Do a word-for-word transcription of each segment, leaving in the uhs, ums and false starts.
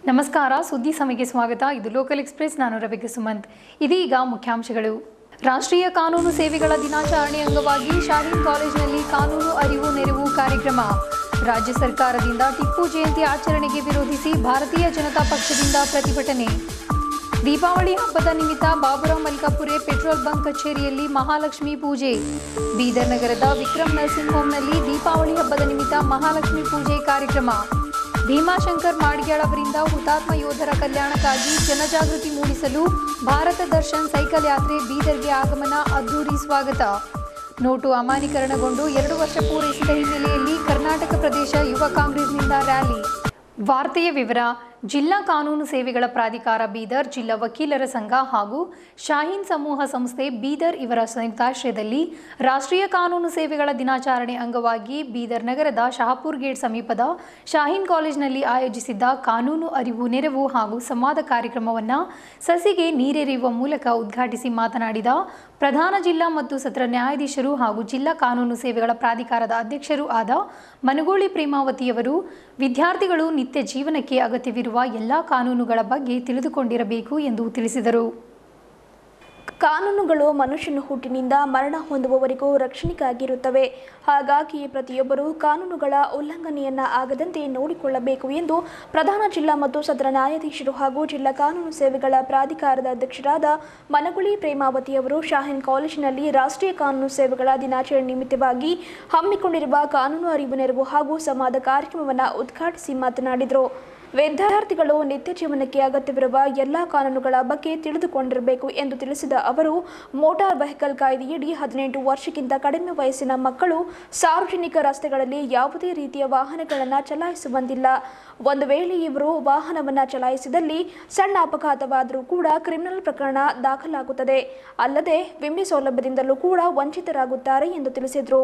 ನಮಸ್ಕಾರ, ಸುದ್ದಿ ಸಮಯಕ್ಕೆ ಸ್ವಾಗತ. ಇದು ಲೋಕಲ್ ಎಕ್ಸ್‌ಪ್ರೆಸ್. ನಾನು ರವಿಕೆ ಸುಮಂತ್. ಇದೀಗ ಮುಖ್ಯಾಂಶಗಳು. ರಾಷ್ಟ್ರೀಯ ಕಾನೂನು ಸೇವೆಗಳ ದಿನಾಚರಣೆ ಅಂಗವಾಗಿ ಶಾಹೀನ್ ಕಾಲೇಜಿನಲ್ಲಿ ಕಾನೂನು ಅರಿವು ನೆರವು ಕಾರ್ಯಕ್ರಮ. ರಾಜ್ಯ ಸರ್ಕಾರದಿಂದ ಟಿಪ್ಪು ಜಯಂತಿ ಆಚರಣೆಗೆ ವಿರೋಧಿಸಿ ಭಾರತೀಯ ಜನತಾ ಪಕ್ಷದಿಂದ ಪ್ರತಿಭಟನೆ. ದೀಪಾವಳಿ ಹಬ್ಬದ ನಿಮಿತ್ತ ಬಾಬುರಾವ್ ಮಲ್ಕಾಪುರೆ ಪೆಟ್ರೋಲ್ ಬಂಕ್ ಕಚೇರಿಯಲ್ಲಿ ಮಹಾಲಕ್ಷ್ಮಿ ಪೂಜೆ. ಬೀದರ್ ನಗರದ ವಿಕ್ರಮ್ ನರ್ಸಿಂಗ್ ಹೋಂನಲ್ಲಿ ದೀಪಾವಳಿ ಹಬ್ಬದ ನಿಮಿತ್ತ ಮಹಾಲಕ್ಷ್ಮಿ ಪೂಜೆ ಕಾರ್ಯಕ್ರಮ. ಭೀಮಾಶಂಕರ್ ಮಾಡ್ಯಾಳ್ ಅವರಿಂದ ಹುತಾತ್ಮ ಯೋಧರ ಕಲ್ಯಾಣಕ್ಕಾಗಿ ಜನಜಾಗೃತಿ ಮೂಡಿಸಲು ಭಾರತ ದರ್ಶನ್ ಸೈಕಲ್ ಯಾತ್ರೆ ಬೀದರ್ಗೆ ಆಗಮನ, ಅದ್ದೂರಿ ಸ್ವಾಗತ. ನೋಟು ಅಮಾನ್ಯೀಕರಣಗೊಂಡು ಎರಡು ವರ್ಷ ಪೂರೈಸಿದ ಹಿನ್ನೆಲೆಯಲ್ಲಿ ಕರ್ನಾಟಕ ಪ್ರದೇಶ ಯುವ ಕಾಂಗ್ರೆಸ್ನಿಂದ ರ್ಯಾಲಿ. ವಾರ್ತೆಯ ವಿವರ. ಜಿಲ್ಲಾ ಕಾನೂನು ಸೇವೆಗಳ ಪ್ರಾಧಿಕಾರ ಬೀದರ್, ಜಿಲ್ಲಾ ವಕೀಲರ ಸಂಘ ಹಾಗೂ ಶಾಹೀನ್ ಸಮೂಹ ಸಂಸ್ಥೆ ಬೀದರ್ ಇವರ ಸಂಯುಕ್ತಾಶ್ರಯದಲ್ಲಿ ರಾಷ್ಟ್ರೀಯ ಕಾನೂನು ಸೇವೆಗಳ ದಿನಾಚರಣೆ ಅಂಗವಾಗಿ ಬೀದರ್ ನಗರದ ಶಹಾಪುರ್ ಗೇಟ್ ಸಮೀಪದ ಶಾಹೀನ್ ಕಾಲೇಜಿನಲ್ಲಿ ಆಯೋಜಿಸಿದ್ದ ಕಾನೂನು ಅರಿವು ನೆರವು ಹಾಗೂ ಸಂವಾದ ಕಾರ್ಯಕ್ರಮವನ್ನು ಸಸಿಗೆ ನೀರೆರೆಯುವ ಮೂಲಕ ಉದ್ಘಾಟಿಸಿ ಮಾತನಾಡಿದ ಪ್ರಧಾನ ಜಿಲ್ಲಾ ಮತ್ತು ಸತ್ರ ನ್ಯಾಯಾಧೀಶರು ಹಾಗೂ ಜಿಲ್ಲಾ ಕಾನೂನು ಸೇವೆಗಳ ಪ್ರಾಧಿಕಾರದ ಅಧ್ಯಕ್ಷರೂ ಆದ ಮನಗೋಳಿ ಪ್ರೇಮಾವತಿಯವರು, ವಿದ್ಯಾರ್ಥಿಗಳು ನಿತ್ಯ ಜೀವನಕ್ಕೆ ಅಗತ್ಯವಿರುವ ಎಲ್ಲ ಕಾನೂನುಗಳ ಬಗ್ಗೆ ತಿಳಿದುಕೊಂಡಿರಬೇಕು ಎಂದು ತಿಳಿಸಿದರು. ಕಾನೂನುಗಳು ಮನುಷ್ಯನ ಹುಟ್ಟಿನಿಂದ ಮರಣ ಹೊಂದುವವರೆಗೂ ರಕ್ಷಣೆಗಾಗಿರುತ್ತವೆ. ಹಾಗಾಗಿ ಪ್ರತಿಯೊಬ್ಬರೂ ಕಾನೂನುಗಳ ಉಲ್ಲಂಘನೆಯನ್ನ ಆಗದಂತೆ ನೋಡಿಕೊಳ್ಳಬೇಕು ಎಂದು ಪ್ರಧಾನ ಜಿಲ್ಲಾ ಮತ್ತು ಸತ್ರ ನ್ಯಾಯಾಧೀಶರು ಹಾಗೂ ಜಿಲ್ಲಾ ಕಾನೂನು ಸೇವೆಗಳ ಪ್ರಾಧಿಕಾರದ ಅಧ್ಯಕ್ಷರಾದ ಮನಗುಳಿ ಪ್ರೇಮಾವತಿಯವರು ಶಾಹೀನ್ ಕಾಲೇಜಿನಲ್ಲಿ ರಾಷ್ಟ್ರೀಯ ಕಾನೂನು ಸೇವೆಗಳ ದಿನಾಚರಣೆ ನಿಮಿತ್ತವಾಗಿ ಹಮ್ಮಿಕೊಂಡಿರುವ ಕಾನೂನು ಅರಿವು ನೆರವು ಹಾಗೂ ಸಂವಾದ ಕಾರ್ಯಕ್ರಮವನ್ನು ಉದ್ಘಾಟಿಸಿ ಮಾತನಾಡಿದರು. ವಿದ್ಯಾರ್ಥಿಗಳು ನಿತ್ಯ ಜೀವನಕ್ಕೆ ಅಗತ್ಯವಿರುವ ಎಲ್ಲ ಕಾನೂನುಗಳ ಬಗ್ಗೆ ತಿಳಿದುಕೊಂಡಿರಬೇಕು ಎಂದು ತಿಳಿಸಿದ ಅವರು, ಮೋಟಾರ್ ವೆಹಿಕಲ್ ಕಾಯ್ದೆಯಡಿ ಹದಿನೆಂಟು ವರ್ಷಕ್ಕಿಂತ ಕಡಿಮೆ ವಯಸ್ಸಿನ ಮಕ್ಕಳು ಸಾರ್ವಜನಿಕ ರಸ್ತೆಗಳಲ್ಲಿ ಯಾವುದೇ ರೀತಿಯ ವಾಹನಗಳನ್ನು ಚಲಾಯಿಸುವಂತಿಲ್ಲ. ಒಂದು ವೇಳೆ ಇವರು ವಾಹನವನ್ನು ಚಲಾಯಿಸಿದಲ್ಲಿ ಸಣ್ಣ ಅಪಘಾತವಾದರೂ ಕೂಡ ಕ್ರಿಮಿನಲ್ ಪ್ರಕರಣ ದಾಖಲಾಗುತ್ತದೆ. ಅಲ್ಲದೆ ವಿಮೆ ಸೌಲಭ್ಯದಿಂದಲೂ ಕೂಡ ವಂಚಿತರಾಗುತ್ತಾರೆ ಎಂದು ತಿಳಿಸಿದರು.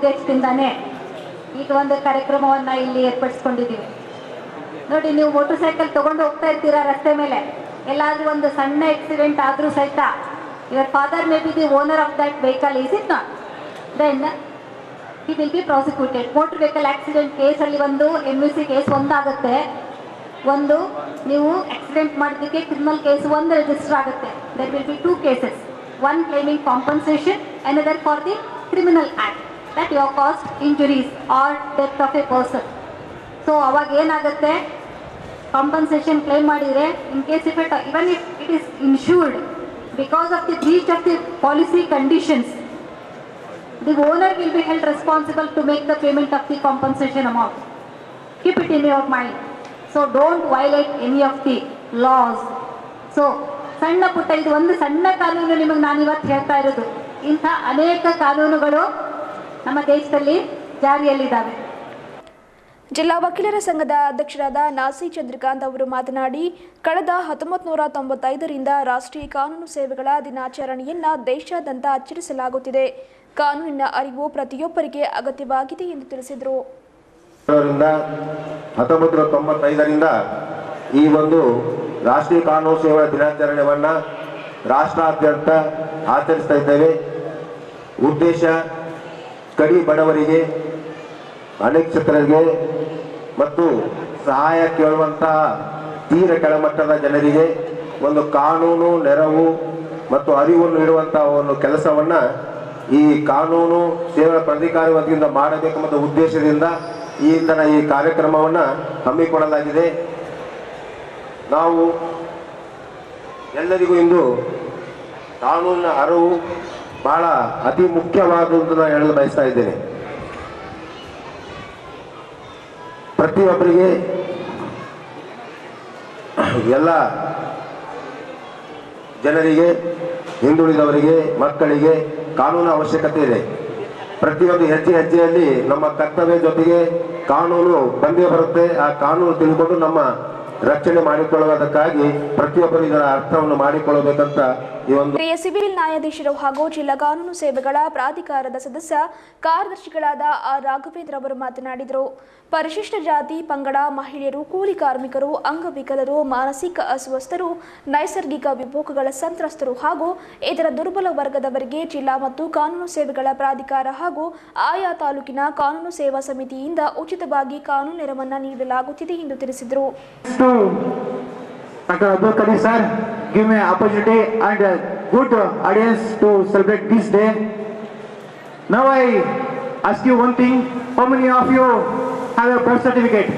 ಈಗ ಒಂದು ಕಾರ್ಯಕ್ರಮವನ್ನು ಇಲ್ಲಿ ಏರ್ಪಡಿಸಿಕೊಂಡಿದ್ದೀವಿ ನೋಡಿ. ನೀವು ಮೋಟರ್ ಸೈಕಲ್ ತಗೊಂಡು ಹೋಗ್ತಾ ಇರ್ತೀರಾ ರಸ್ತೆ ಮೇಲೆ, ಎಲ್ಲಾದ್ರೂ ಒಂದು ಸಣ್ಣ ಆಕ್ಸಿಡೆಂಟ್ ಆದ್ರೂ ಸಹಿತ your father may be the owner of that vehicle, is it not? Then he will be prosecuted. Motor vehicle accident ಕೇಸಲ್ಲಿ ಒಂದು ಎಮ್ ಯು ಸಿ ಕೇಸ್ ಒಂದಾಗುತ್ತೆ, ಒಂದು ನೀವು ಆಕ್ಸಿಡೆಂಟ್ ಮಾಡೋದಕ್ಕೆ ಕ್ರಿಮಿನಲ್ ಕೇಸ್ ಒಂದು ರಿಜಿಸ್ಟರ್ ಆಗುತ್ತೆ. There will be two cases, one claiming compensation, another for the criminal act that you have caused injuries or death of a person. So ಅವಾಗ ಏನಾಗುತ್ತೆ, compensation claim ಮಾಡಿದರೆ in case if it even if it is insured because of the breach of the policy conditions, the owner will be held responsible to make the payment of the compensation amount. Keep it in your mind. So don't violate any of the laws. So ಸಣ್ಣ ಪುಟ್ಟ ಇದು ಒಂದು ಸಣ್ಣ ಕಾನೂನು ನಿಮಗೆ ನಾನು ಇವತ್ತು ಹೇಳ್ತಾ ಇರೋದು. ಇಂಥ ಅನೇಕ ಕಾನೂನುಗಳು ನಮ್ಮ ದೇಶದಲ್ಲಿ ಜಾರಿಯಲ್ಲಿದ್ದಾವೆ. ಜಿಲ್ಲಾ ವಕೀಲರ ಸಂಘದ ಅಧ್ಯಕ್ಷರಾದ ನಾಸಿ ಚಂದ್ರಕಾಂತ್ ಅವರು ಮಾತನಾಡಿ, ಕಳೆದ ಹತ್ತೊಂಬತ್ತು ನೂರ ತೊಂಬತ್ತೈದರಿಂದ ರಾಷ್ಟ್ರೀಯ ಕಾನೂನು ಸೇವೆಗಳ ದಿನಾಚರಣೆಯನ್ನ ದೇಶಾದ್ಯಂತ ಆಚರಿಸಲಾಗುತ್ತಿದೆ. ಕಾನೂನಿನ ಅರಿವು ಪ್ರತಿಯೊಬ್ಬರಿಗೆ ಅಗತ್ಯವಾಗಿದೆ ಎಂದು ತಿಳಿಸಿದರು. ಹತ್ತೊಂಬತ್ತು ನೂರ ತೊಂಬತ್ತೈದರಿಂದ ಈ ಒಂದು ರಾಷ್ಟ್ರೀಯ ಕಾನೂನು ಸೇವೆಗಳ ದಿನಾಚರಣೆಯನ್ನ ರಾಷ್ಟ್ರಾದ್ಯಂತ ಆಚರಿಸ್ತಾ ಇದ್ದೇವೆ. ಉದ್ದೇಶ ಕಡಿ ಬಡವರಿಗೆ, ಅನಕ್ಷತರಿಗೆ ಮತ್ತು ಸಹಾಯ ಕೇಳುವಂತಹ ತೀರ ಕೆಳಮಟ್ಟದ ಜನರಿಗೆ ಒಂದು ಕಾನೂನು ನೆರವು ಮತ್ತು ಅರಿವನ್ನು ನೀಡುವಂತಹ ಒಂದು ಕೆಲಸವನ್ನು ಈ ಕಾನೂನು ಸೇವಾ ಪ್ರಾಧಿಕಾರ ವತಿಯಿಂದ ಮಾಡಬೇಕೆಂಬ ಉದ್ದೇಶದಿಂದ ಈ ಥರ ಈ ಕಾರ್ಯಕ್ರಮವನ್ನು ಹಮ್ಮಿಕೊಳ್ಳಲಾಗಿದೆ. ನಾವು ಎಲ್ಲರಿಗೂ ಇಂದು ಕಾನೂನಿನ ಅರಿವು ಬಹಳ ಅತಿ ಮುಖ್ಯವಾದುದು ನಾನು ಹೇಳಲು ಬಯಸ್ತಾ ಇದ್ದೇನೆ. ಪ್ರತಿಯೊಬ್ಬರಿಗೆ, ಎಲ್ಲ ಜನರಿಗೆ, ಹಿಂದುಳಿದವರಿಗೆ, ಮಕ್ಕಳಿಗೆ ಕಾನೂನು ಅವಶ್ಯಕತೆ ಇದೆ. ಪ್ರತಿಯೊಂದು ಹೆಜ್ಜೆ ಹೆಜ್ಜೆಯಲ್ಲಿ ನಮ್ಮ ಕರ್ತವ್ಯ ಜೊತೆಗೆ ಕಾನೂನು ಬಂದೇ ಬರುತ್ತೆ. ಆ ಕಾನೂನು ತಿಳ್ಕೊಂಡು ನಮ್ಮ ರಕ್ಷಣೆ ಮಾಡಿಕೊಳ್ಳುವುದಕ್ಕಾಗಿ ಪ್ರತಿಯೊಬ್ಬರು ಇದರ ಅರ್ಥವನ್ನು ಮಾಡಿಕೊಳ್ಳಬೇಕಂತ ಈ ಒಂದು ಸಿವಿಲ್ ನ್ಯಾಯಾಧೀಶರು ಹಾಗೂ ಜಿಲ್ಲಾ ಕಾನೂನು ಸೇವೆಗಳ ಪ್ರಾಧಿಕಾರದ ಸದಸ್ಯ ಕಾರ್ಯದರ್ಶಿಗಳಾದ ಆರ್ ರಾಘವೇಂದ್ರ ಅವರು ಮಾತನಾಡಿದರು. ಪರಿಶಿಷ್ಟ ಜಾತಿ, ಪಂಗಡ, ಮಹಿಳೆಯರು, ಕೂಲಿ ಕಾರ್ಮಿಕರು, ಅಂಗವಿಕಲರು, ಮಾನಸಿಕ ಅಸ್ವಸ್ಥರು, ನೈಸರ್ಗಿಕ ವಿಕೋಪಗಳ ಸಂತ್ರಸ್ತರು ಹಾಗೂ ಇತರ ದುರ್ಬಲ ವರ್ಗದವರಿಗೆ ಜಿಲ್ಲಾ ಮತ್ತು ಕಾನೂನು ಸೇವೆಗಳ ಪ್ರಾಧಿಕಾರ ಹಾಗೂ ಆಯಾ ತಾಲೂಕಿನ ಕಾನೂನು ಸೇವಾ ಸಮಿತಿಯಿಂದ ಉಚಿತವಾಗಿ ಕಾನೂನು ನೆರವನ್ನು ನೀಡಲಾಗುತ್ತಿದೆ ಎಂದು ತಿಳಿಸಿದರು. Doctor Abdul Kadir sir, give me opportunity and a good audience to celebrate this day. Now I ask you one thing, how many of you have a birth certificate?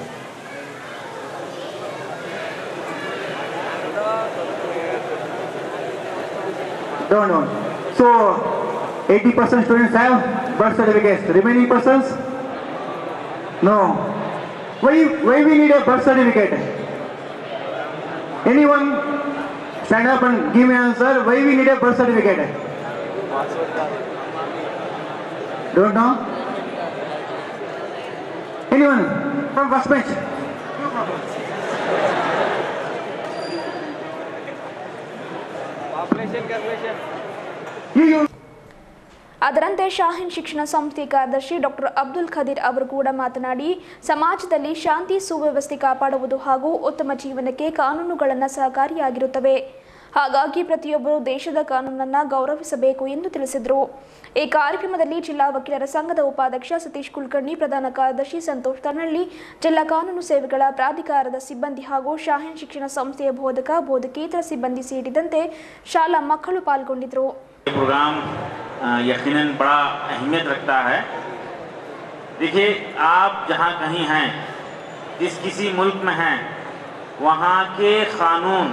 Don't know. So eighty percent students have birth certificates. Remaining persons? No. Why, why we need a birth certificate? Anyone stand up and give me an answer. Why we need a birth certificate? Don't know? Anyone from first bench? You, you. ಅದರಂತೆ ಶಾಹೀನ್ ಶಿಕ್ಷಣ ಸಂಸ್ಥೆಯ ಕಾರ್ಯದರ್ಶಿ doctor Abdul Khadeer ಅವರು ಕೂಡ ಮಾತನಾಡಿ, ಸಮಾಜದಲ್ಲಿ ಶಾಂತಿ ಸುವ್ಯವಸ್ಥೆ ಕಾಪಾಡುವುದು ಹಾಗೂ ಉತ್ತಮ ಜೀವನಕ್ಕೆ ಕಾನೂನುಗಳನ್ನು ಸಹಕಾರಿಯಾಗಿರುತ್ತವೆ. ಹಾಗಾಗಿ ಪ್ರತಿಯೊಬ್ಬರು ದೇಶದ ಕಾನೂನನ್ನು ಗೌರವಿಸಬೇಕು ಎಂದು ತಿಳಿಸಿದರು. ಈ ಕಾರ್ಯಕ್ರಮದಲ್ಲಿ ಜಿಲ್ಲಾ ವಕೀಲರ ಸಂಘದ ಉಪಾಧ್ಯಕ್ಷ ಸತೀಶ್ ಕುಲಕರ್ಣಿ, ಪ್ರಧಾನ ಕಾರ್ಯದರ್ಶಿ ಸಂತೋಷ್ ತನ್ನಳ್ಳಿ, ಜಿಲ್ಲಾ ಕಾನೂನು ಸೇವೆಗಳ ಪ್ರಾಧಿಕಾರದ ಸಿಬ್ಬಂದಿ ಹಾಗೂ ಶಾಹೀನ್ ಶಿಕ್ಷಣ ಸಂಸ್ಥೆಯ ಬೋಧಕ ಬೋಧಕೇತರ ಸಿಬ್ಬಂದಿ ಸೇರಿದಂತೆ ಶಾಲಾ ಮಕ್ಕಳು ಪಾಲ್ಗೊಂಡಿದ್ದರು. प्रोग्राम यकीनन बड़ा अहमियत रखता है. देखिए, आप जहाँ कहीं हैं, जिस किसी मुल्क में हैं, वहाँ के कानून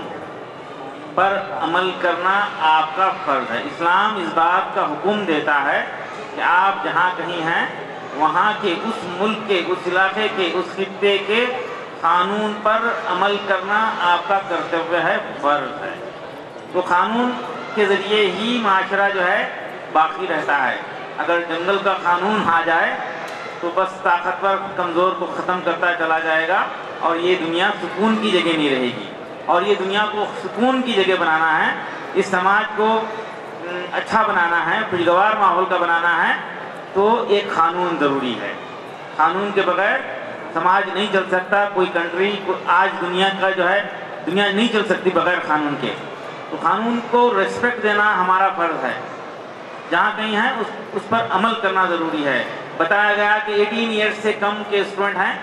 पर अमल करना आपका फ़र्ज़ है. इस्लाम इस बात का हुक्म देता है कि आप जहाँ कहीं हैं, वहाँ के उस मुल्क के, उस इलाके के, उस खित्ते के कानून पर अमल करना आपका कर्तव्य है, फ़र्ज़ है. तो कानून के ज़रिए ही माशरा जो है बाकी रहता है. अगर जंगल का कानून आ जाए तो बस ताकतवर कमज़ोर को ख़त्म करता चला जाएगा और ये दुनिया सुकून की जगह नहीं रहेगी. और ये दुनिया को सुकून की जगह बनाना है, इस समाज को अच्छा बनाना है, खुशगवार माहौल का बनाना है, तो एक कानून ज़रूरी है. कानून के बगैर समाज नहीं चल सकता. कोई कंट्री आज दुनिया का जो है दुनिया नहीं चल सकती बगैर कानून के. तो कानून को रिस्पेक्ट देना हमारा फ़र्ज़ है. जहाँ कहीं है उस उस पर अमल करना ज़रूरी है. बताया गया कि अठारह ईयर्स से कम के स्टूडेंट हैं,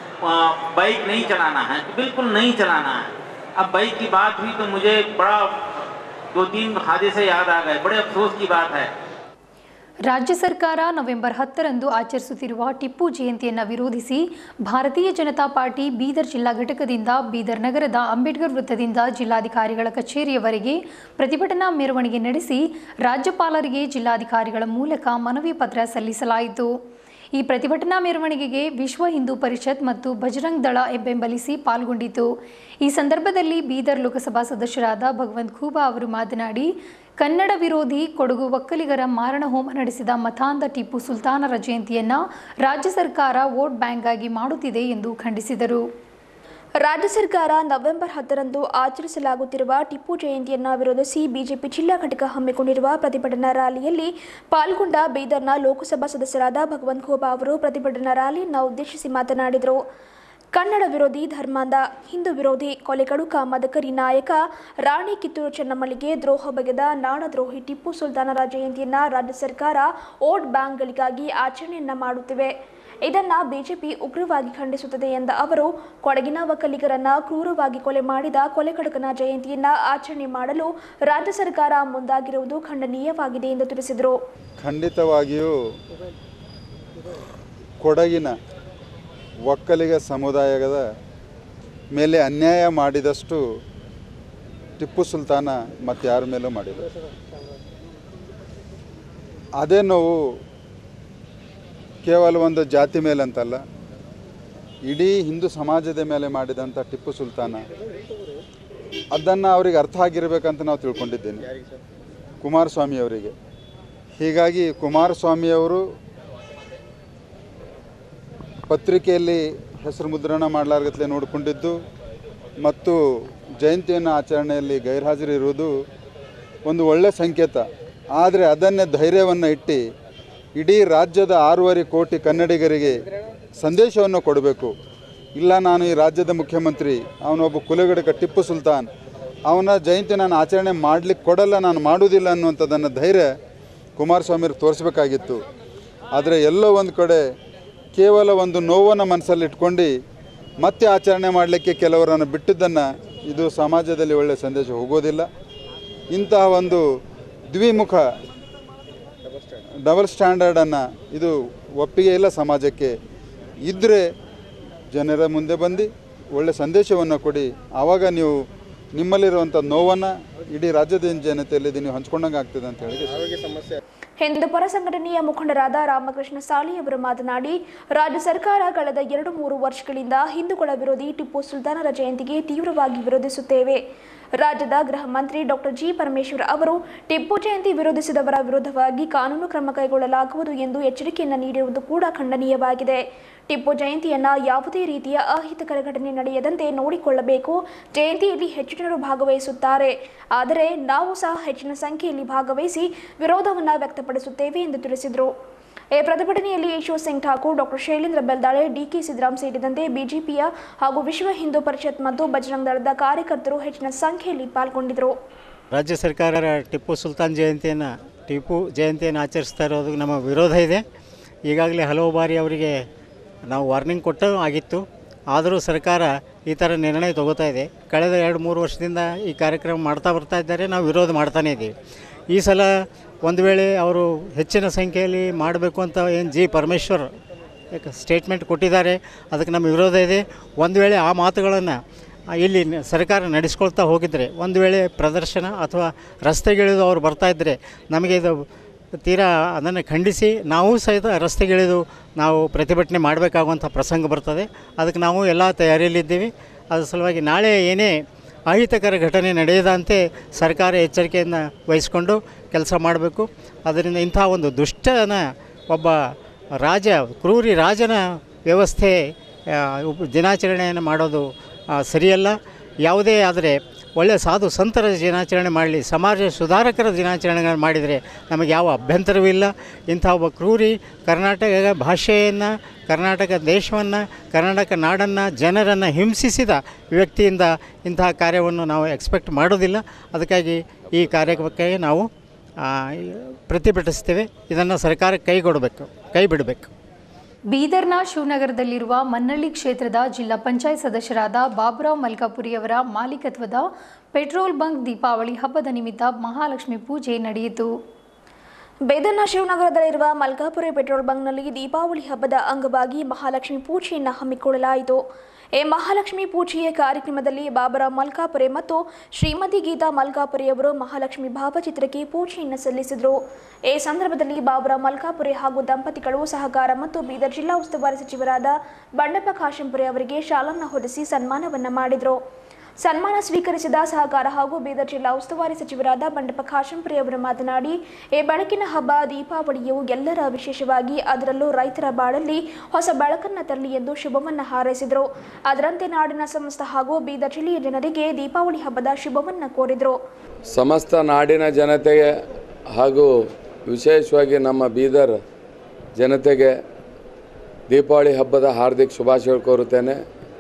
बाइक नहीं चलाना है, बिल्कुल नहीं चलाना है. अब बाइक की बात हुई तो मुझे बड़ा दो तीन हादसे याद आ गए. बड़े अफसोस की बात है. ರಾಜ್ಯ ಸರ್ಕಾರ ನವೆಂಬರ್ ಹತ್ತರಂದು ಆಚರಿಸುತ್ತಿರುವ ಟಿಪ್ಪು ಜಯಂತಿಯನ್ನು ವಿರೋಧಿಸಿ ಭಾರತೀಯ ಜನತಾ ಪಾರ್ಟಿ ಬೀದರ್ ಜಿಲ್ಲಾ ಘಟಕದಿಂದ ಬೀದರ್ ನಗರದ ಅಂಬೇಡ್ಕರ್ ವೃತ್ತದಿಂದ ಜಿಲ್ಲಾಧಿಕಾರಿಗಳ ಕಚೇರಿಯವರೆಗೆ ಪ್ರತಿಭಟನಾ ಮೆರವಣಿಗೆ ನಡೆಸಿ ರಾಜ್ಯಪಾಲರಿಗೆ ಜಿಲ್ಲಾಧಿಕಾರಿಗಳ ಮೂಲಕ ಮನವಿ ಪತ್ರ ಸಲ್ಲಿಸಲಾಯಿತು. ಈ ಪ್ರತಿಭಟನಾ ಮೆರವಣಿಗೆಗೆ ವಿಶ್ವ ಹಿಂದೂ ಪರಿಷತ್ ಮತ್ತು ಬಜರಂಗ್ ದಳ ಬೆಂಬಲಿಸಿ ಪಾಲ್ಗೊಂಡಿತು. ಈ ಸಂದರ್ಭದಲ್ಲಿ ಬೀದರ್ ಲೋಕಸಭಾ ಸದಸ್ಯರಾದ ಭಗವಂತ್ ಖೂಬಾ ಅವರು ಮಾತನಾಡಿ, ಕನ್ನಡ ವಿರೋಧಿ ಕೊಡಗು ಒಕ್ಕಲಿಗರ ಮಾರಣ ಹೋಮ ನಡೆಸಿದ ಮತಾಂಧ ಟಿಪ್ಪು ಸುಲ್ತಾನರ ಜಯಂತಿಯನ್ನು ರಾಜ್ಯ ಸರ್ಕಾರ ವೋಟ್ ಬ್ಯಾಂಕ್ ಆಗಿ ಮಾಡುತ್ತಿದೆ ಎಂದು ಖಂಡಿಸಿದರು. ರಾಜ್ಯ ಸರ್ಕಾರ ನವೆಂಬರ್ ಹತ್ತರಂದು ಆಚರಿಸಲಾಗುತ್ತಿರುವ ಟಿಪ್ಪು ಜಯಂತಿಯನ್ನು ವಿರೋಧಿಸಿ ಬಿಜೆಪಿ ಜಿಲ್ಲಾ ಘಟಕ ಹಮ್ಮಿಕೊಂಡಿರುವ ಪ್ರತಿಭಟನಾ ರ್ಯಾಲಿಯಲ್ಲಿ ಪಾಲ್ಗೊಂಡ ಬೀದರ್ನ ಲೋಕಸಭಾ ಸದಸ್ಯರಾದ ಭಗವಂತ್ ಖೂಬಾ ಅವರು ಪ್ರತಿಭಟನಾ ರ್ಯಾಲಿಯನ್ನು ಉದ್ದೇಶಿಸಿ ಮಾತನಾಡಿದರು. ಕನ್ನಡ ವಿರೋಧಿ ಧರ್ಮಾಂಧ, ಹಿಂದೂ ವಿರೋಧಿ, ಕೊಲೆಗಡುಕ ಮದಕರಿ ನಾಯಕ ರಾಣಿ ಕಿತ್ತೂರು ಚೆನ್ನಮ್ಮಳಿಗೆ ದ್ರೋಹ ಬಗೆದ ನಾಡದ್ರೋಹಿ ಟಿಪ್ಪು ಸುಲ್ತಾನರ ಜಯಂತಿಯನ್ನು ರಾಜ್ಯ ಸರ್ಕಾರ ವೋಟ್ ಬ್ಯಾಂಕ್ಗಳಿಗಾಗಿ ಆಚರಣೆಯನ್ನ ಮಾಡುತ್ತಿವೆ. ಇದನ್ನು ಬಿಜೆಪಿ ಉಗ್ರವಾಗಿ ಖಂಡಿಸುತ್ತದೆ ಎಂದ ಅವರು, ಕೊಡಗಿನ ಒಕ್ಕಲಿಗರನ್ನ ಕ್ರೂರವಾಗಿ ಕೊಲೆ ಮಾಡಿದ ಕೊಲೆಗಡುಕನ ಜಯಂತಿಯನ್ನು ಆಚರಣೆ ಮಾಡಲು ರಾಜ್ಯ ಸರ್ಕಾರ ಮುಂದಾಗಿರುವುದು ಖಂಡನೀಯವಾಗಿದೆ ಎಂದು ತಿಳಿಸಿದರು. ಖಂಡಿತವಾಗಿಯೂ ಕೊಡಗಿನ ಒಕ್ಕಲಿಗ ಸಮುದಾಯದ ಮೇಲೆ ಅನ್ಯಾಯ ಮಾಡಿದಷ್ಟು ಟಿಪ್ಪು ಸುಲ್ತಾನ ಮತ್ತು ಯಾರ ಮೇಲೂ ಮಾಡಿಲ್ಲ. ಅದೇ ನೋವು ಕೇವಲ ಒಂದು ಜಾತಿ ಮೇಲಂತಲ್ಲ, ಇಡೀ ಹಿಂದೂ ಸಮಾಜದ ಮೇಲೆ ಮಾಡಿದಂಥ ಟಿಪ್ಪು ಸುಲ್ತಾನ, ಅದನ್ನು ಅವ್ರಿಗೆ ಅರ್ಥ ಆಗಿರಬೇಕಂತ ನಾವು ತಿಳ್ಕೊಂಡಿದ್ದೇನೆ, ಕುಮಾರಸ್ವಾಮಿಯವರಿಗೆ. ಹೀಗಾಗಿ ಕುಮಾರಸ್ವಾಮಿಯವರು ಪತ್ರಿಕೆಯಲ್ಲಿ ಹೆಸರು ಮುದ್ರಣ ಮಾಡಲಾರ್ಗತ್ಲೆ ನೋಡಿಕೊಂಡಿದ್ದು ಮತ್ತು ಜಯಂತಿಯನ್ನು ಆಚರಣೆಯಲ್ಲಿ ಗೈರ್ಹಾಜರಿರುವುದು ಒಂದು ಒಳ್ಳೆಯ ಸಂಕೇತ. ಆದರೆ ಅದನ್ನೇ ಧೈರ್ಯವನ್ನು ಇಟ್ಟು ಇಡೀ ರಾಜ್ಯದ ಆರೂವರೆ ಕೋಟಿ ಕನ್ನಡಿಗರಿಗೆ ಸಂದೇಶವನ್ನು ಕೊಡಬೇಕು. ಇಲ್ಲ, ನಾನು ಈ ರಾಜ್ಯದ ಮುಖ್ಯಮಂತ್ರಿ, ಅವನೊಬ್ಬ ಕುಲಗಡಕ ಟಿಪ್ಪು ಸುಲ್ತಾನ್, ಅವನ ಜಯಂತಿ ನಾನು ಆಚರಣೆ ಮಾಡಲಿಕ್ಕೆ ಕೊಡಲ್ಲ, ನಾನು ಮಾಡುವುದಿಲ್ಲ ಅನ್ನುವಂಥದ್ದನ್ನು ಧೈರ್ಯ ಕುಮಾರಸ್ವಾಮಿಯವ್ರಿಗೆ ತೋರಿಸ್ಬೇಕಾಗಿತ್ತು. ಆದರೆ ಎಲ್ಲೋ ಒಂದು ಕಡೆ ಕೇವಲ ಒಂದು ನೋವನ್ನು ಮನಸ್ಸಲ್ಲಿ ಇಟ್ಕೊಂಡು ಮತ್ತೆ ಆಚರಣೆ ಮಾಡಲಿಕ್ಕೆ ಕೆಲವರನ್ನು ಬಿಟ್ಟಿದ್ದನ್ನು ಇದು ಸಮಾಜದಲ್ಲಿ ಒಳ್ಳೆಯ ಸಂದೇಶ ಹೋಗೋದಿಲ್ಲ. ಇಂತಹ ಒಂದು ದ್ವಿಮುಖ ಡಬಲ್ ಸ್ಟ್ಯಾಂಡರ್ಡನ್ನು ಇದು ಒಪ್ಪಿಗೆ ಇಲ್ಲ ಸಮಾಜಕ್ಕೆ. ಇದ್ದರೆ ಜನರ ಮುಂದೆ ಬಂದು ಒಳ್ಳೆಯ ಸಂದೇಶವನ್ನು ಕೊಡಿ. ಆವಾಗ ನೀವು ನಿಮ್ಮಲ್ಲಿರುವಂಥ ನೋವನ್ನು ಇಡೀ ರಾಜ್ಯದ ಜನತೆಯಲ್ಲಿ ನೀವು ಹಂಚ್ಕೊಂಡಂಗೆ ಆಗ್ತದೆ ಅಂತ ಹೇಳಿ ಆರೋಗ್ಯ ಸಮಸ್ಯೆ. ಹಿಂದೂ ಪರ ಸಂಘಟನೆಯ ಮುಖಂಡರಾದ ರಾಮಕೃಷ್ಣ ಸಾಲಿಯವರು ಮಾತನಾಡಿ, ರಾಜ್ಯ ಸರ್ಕಾರ ಕಳೆದ ಎರಡು ಮೂರು ವರ್ಷಗಳಿಂದ ಹಿಂದೂಗಳ ವಿರೋಧಿ ಟಿಪ್ಪು ಸುಲ್ತಾನರ ಜಯಂತಿಗೆ ತೀವ್ರವಾಗಿ ವಿರೋಧಿಸುತ್ತೇವೆ. ರಾಜ್ಯದ ಗೃಹ ಮಂತ್ರಿ ಡಾಕ್ಟರ್ ಜಿ ಪರಮೇಶ್ವರ್ ಅವರು ಟಿಪ್ಪು ಜಯಂತಿ ವಿರೋಧಿಸಿದವರ ವಿರುದ್ಧವಾಗಿ ಕಾನೂನು ಕ್ರಮ ಕೈಗೊಳ್ಳಲಾಗುವುದು ಎಂದು ಎಚ್ಚರಿಕೆಯನ್ನು ನೀಡಿರುವುದು ಕೂಡ ಖಂಡನೀಯವಾಗಿದೆ. ಟಿಪ್ಪು ಜಯಂತಿಯನ್ನು ಯಾವುದೇ ರೀತಿಯ ಅಹಿತಕರ ಘಟನೆ ನಡೆಯದಂತೆ ನೋಡಿಕೊಳ್ಳಬೇಕು. ಜಯಂತಿಯಲ್ಲಿ ಹೆಚ್ಚು ಜನರು ಭಾಗವಹಿಸುತ್ತಾರೆ, ಆದರೆ ನಾವು ಸಹ ಹೆಚ್ಚಿನ ಸಂಖ್ಯೆಯಲ್ಲಿ ಭಾಗವಹಿಸಿ ವಿರೋಧವನ್ನು ವ್ಯಕ್ತಪಡಿಸುತ್ತೇವೆ ಎಂದು ತಿಳಿಸಿದರು. ಈ ಪ್ರತಿಭಟನೆಯಲ್ಲಿ ಯಶೋ ಸಿಂಗ್ ಠಾಕೂರ್, ಡಾಕ್ಟರ್ ಶೈಲೇಂದ್ರ ಬೆಲ್ದಾಳೆ, ಡಿಕೆ ಸಿದ್ದರಾಮ್ ಸೇರಿದಂತೆ ಬಿಜೆಪಿಯ ಹಾಗೂ ವಿಶ್ವ ಹಿಂದೂ ಪರಿಷತ್ ಮತ್ತು ಬಜರಂಗ ದಳದ ಕಾರ್ಯಕರ್ತರು ಹೆಚ್ಚಿನ ಸಂಖ್ಯೆಯಲ್ಲಿ ಪಾಲ್ಗೊಂಡಿದ್ದರು. ರಾಜ್ಯ ಸರ್ಕಾರ ಟಿಪ್ಪು ಸುಲ್ತಾನ್ ಜಯಂತಿಯನ್ನು ಟಿಪ್ಪು ಜಯಂತಿಯನ್ನು ಆಚರಿಸ್ತಾ ಇರೋದು ನಮ್ಮ ವಿರೋಧ ಇದೆ. ಈಗಾಗಲೇ ಹಲವು ಬಾರಿ ಅವರಿಗೆ ನಾವು ವಾರ್ನಿಂಗ್ ಕೊಟ್ಟು ಆಗಿತ್ತು, ಆದರೂ ಸರ್ಕಾರ ಈ ಥರ ನಿರ್ಣಯ ತಗೋತಾ ಇದೆ. ಕಳೆದ ಎರಡು ಮೂರು ವರ್ಷದಿಂದ ಈ ಕಾರ್ಯಕ್ರಮ ಮಾಡ್ತಾ ಬರ್ತಾ ಇದ್ದಾರೆ, ನಾವು ವಿರೋಧ ಮಾಡ್ತಾನೇ ಇದ್ದೀವಿ. ಈ ಸಲ ಒಂದು ವೇಳೆ ಅವರು ಹೆಚ್ಚಿನ ಸಂಖ್ಯೆಯಲ್ಲಿ ಮಾಡಬೇಕು ಅಂತ ಏನು ಜಿ ಪರಮೇಶ್ವರ್ ಸ್ಟೇಟ್ಮೆಂಟ್ ಕೊಟ್ಟಿದ್ದಾರೆ, ಅದಕ್ಕೆ ನಮ್ಮ ವಿರೋಧ ಇದೆ. ಒಂದು ವೇಳೆ ಆ ಮಾತುಗಳನ್ನು ಇಲ್ಲಿ ಸರ್ಕಾರ ನಡೆಸ್ಕೊಳ್ತಾ ಹೋಗಿದ್ದರೆ, ಒಂದು ವೇಳೆ ಪ್ರದರ್ಶನ ಅಥವಾ ರಸ್ತೆಗಿಳಿದು ಅವರು ಬರ್ತಾಯಿದ್ದರೆ ನಮಗೆ ಇದು ತೀರಾ ಅದನ್ನು ಖಂಡಿಸಿ ನಾವು ಸಹಿತ ರಸ್ತೆಗಿಳಿದು ನಾವು ಪ್ರತಿಭಟನೆ ಮಾಡಬೇಕಾಗುವಂಥ ಪ್ರಸಂಗ ಬರ್ತದೆ. ಅದಕ್ಕೆ ನಾವು ಎಲ್ಲ ತಯಾರಿಯಲ್ಲಿದ್ದೀವಿ. ಅದರ ಸಲುವಾಗಿ ನಾಳೆ ಏನೇ ಅಹಿತಕರ ಘಟನೆ ನಡೆಯದಂತೆ ಸರ್ಕಾರ ಎಚ್ಚರಿಕೆಯನ್ನು ವಹಿಸಿಕೊಂಡು ಕೆಲಸ ಮಾಡಬೇಕು. ಅದರಿಂದ ಇಂಥ ಒಂದು ದುಷ್ಟನ ಒಬ್ಬ ರಾಜ ಕ್ರೂರಿ ರಾಜನ ವ್ಯವಸ್ಥೆ ದಿನಾಚರಣೆಯನ್ನು ಮಾಡೋದು ಸರಿಯಲ್ಲ. ಯಾವುದೇ ಆದರೆ ಒಳ್ಳೆಯ ಸಾಧು ಸಂತರ ದಿನಾಚರಣೆ ಮಾಡಲಿ, ಸಮಾಜ ಸುಧಾರಕರ ದಿನಾಚರಣೆಗಳನ್ನು ಮಾಡಿದರೆ ನಮಗೆ ಯಾವ ಅಭ್ಯಂತರವೂ ಇಲ್ಲ. ಇಂಥ ಒಬ್ಬ ಕ್ರೂರಿ ಕರ್ನಾಟಕ ಭಾಷೆಯನ್ನು, ಕರ್ನಾಟಕ ದೇಶವನ್ನು, ಕರ್ನಾಟಕ ನಾಡನ್ನು, ಜನರನ್ನು ಹಿಂಸಿಸಿದ ವ್ಯಕ್ತಿಯಿಂದ ಇಂತಹ ಕಾರ್ಯವನ್ನು ನಾವು ಎಕ್ಸ್ಪೆಕ್ಟ್ ಮಾಡೋದಿಲ್ಲ. ಅದಕ್ಕಾಗಿ ಈ ಕಾರ್ಯಕ್ರಮಕ್ಕೆ ನಾವು ಪ್ರತಿಭಟಿಸ್ತೇವೆ. ಇದನ್ನು ಸರ್ಕಾರ ಕೈಗೊಡಬೇಕು, ಕೈ ಬಿಡಬೇಕು. ಬೀದರ್ನ ಶಿವನಗರದಲ್ಲಿರುವ ಮನ್ನಳ್ಳಿ ಕ್ಷೇತ್ರದ ಜಿಲ್ಲಾ ಪಂಚಾಯತ್ ಸದಸ್ಯರಾದ ಬಾಬುರಾವ್ ಮಲ್ಕಾಪುರಿಯವರ ಮಾಲೀಕತ್ವದ ಪೆಟ್ರೋಲ್ ಬಂಕ್ ದೀಪಾವಳಿ ಹಬ್ಬದ ನಿಮಿತ್ತ ಮಹಾಲಕ್ಷ್ಮಿ ಪೂಜೆ ನಡೆಯಿತು. ಬೀದರ್ನ ಶಿವನಗರದಲ್ಲಿರುವ ಮಲ್ಕಾಪುರಿ ಪೆಟ್ರೋಲ್ ಬಂಕ್ನಲ್ಲಿ ದೀಪಾವಳಿ ಹಬ್ಬದ ಅಂಗವಾಗಿ ಮಹಾಲಕ್ಷ್ಮಿ ಪೂಜೆಯನ್ನು ಹಮ್ಮಿಕೊಳ್ಳಲಾಯಿತು. ಈ ಮಹಾಲಕ್ಷ್ಮಿ ಪೂಜೆಯ ಕಾರ್ಯಕ್ರಮದಲ್ಲಿ ಬಾಬುರಾವ್ ಮಲ್ಕಾಪುರೆ ಮತ್ತು ಶ್ರೀಮತಿ ಗೀತಾ ಮಲ್ಕಾಪುರೆಯವರು ಮಹಾಲಕ್ಷ್ಮಿ ಭಾವಚಿತ್ರಕ್ಕೆ ಪೂಜೆಯನ್ನು ಸಲ್ಲಿಸಿದರು. ಈ ಸಂದರ್ಭದಲ್ಲಿ ಬಾಬುರಾವ್ ಮಲ್ಕಾಪುರೆ ಹಾಗೂ ದಂಪತಿಗಳು ಸಹಕಾರ ಮತ್ತು ಬೀದರ್ ಜಿಲ್ಲಾ ಉಸ್ತುವಾರಿ ಸಚಿವರಾದ ಬಂಡೆಪ್ಪ ಖಾಶಂಪುರೆ ಅವರಿಗೆ ಶಾಲನ್ನು ಹೊದಿಸಿ ಸನ್ಮಾನವನ್ನು ಮಾಡಿದರು. ಸನ್ಮಾನ ಸ್ವೀಕರಿಸಿದ ಸಹಕಾರ ಹಾಗೂ ಬೀದರ್ ಜಿಲ್ಲಾ ಉಸ್ತುವಾರಿ ಸಚಿವರಾದ ಬಂಡೆಪ್ಪ ಖಾಶಂಪುರೆ ಅವರು ಮಾತನಾಡಿ, ಈ ಬೆಳಕಿನ ಹಬ್ಬ ದೀಪಾವಳಿಯು ಎಲ್ಲರ ವಿಶೇಷವಾಗಿ ಅದರಲ್ಲೂ ರೈತರ ಬಾಳಲ್ಲಿ ಹೊಸ ಬೆಳಕನ್ನು ತರಲಿ ಎಂದು ಶುಭವನ್ನು ಹಾರೈಸಿದರು. ಅದರಂತೆ ನಾಡಿನ ಸಮಸ್ತ ಹಾಗೂ ಬೀದರ್ ಜಿಲ್ಲೆಯ ಜನರಿಗೆ ದೀಪಾವಳಿ ಹಬ್ಬದ ಶುಭವನ್ನು ಕೋರಿದರು. ಸಮಸ್ತ ನಾಡಿನ ಜನತೆಗೆ ಹಾಗೂ ವಿಶೇಷವಾಗಿ ನಮ್ಮ ಬೀದರ್ ಜನತೆಗೆ ದೀಪಾವಳಿ ಹಬ್ಬದ ಹಾರ್ದಿಕ ಶುಭಾಶಯ ಕೋರುತ್ತೇನೆ.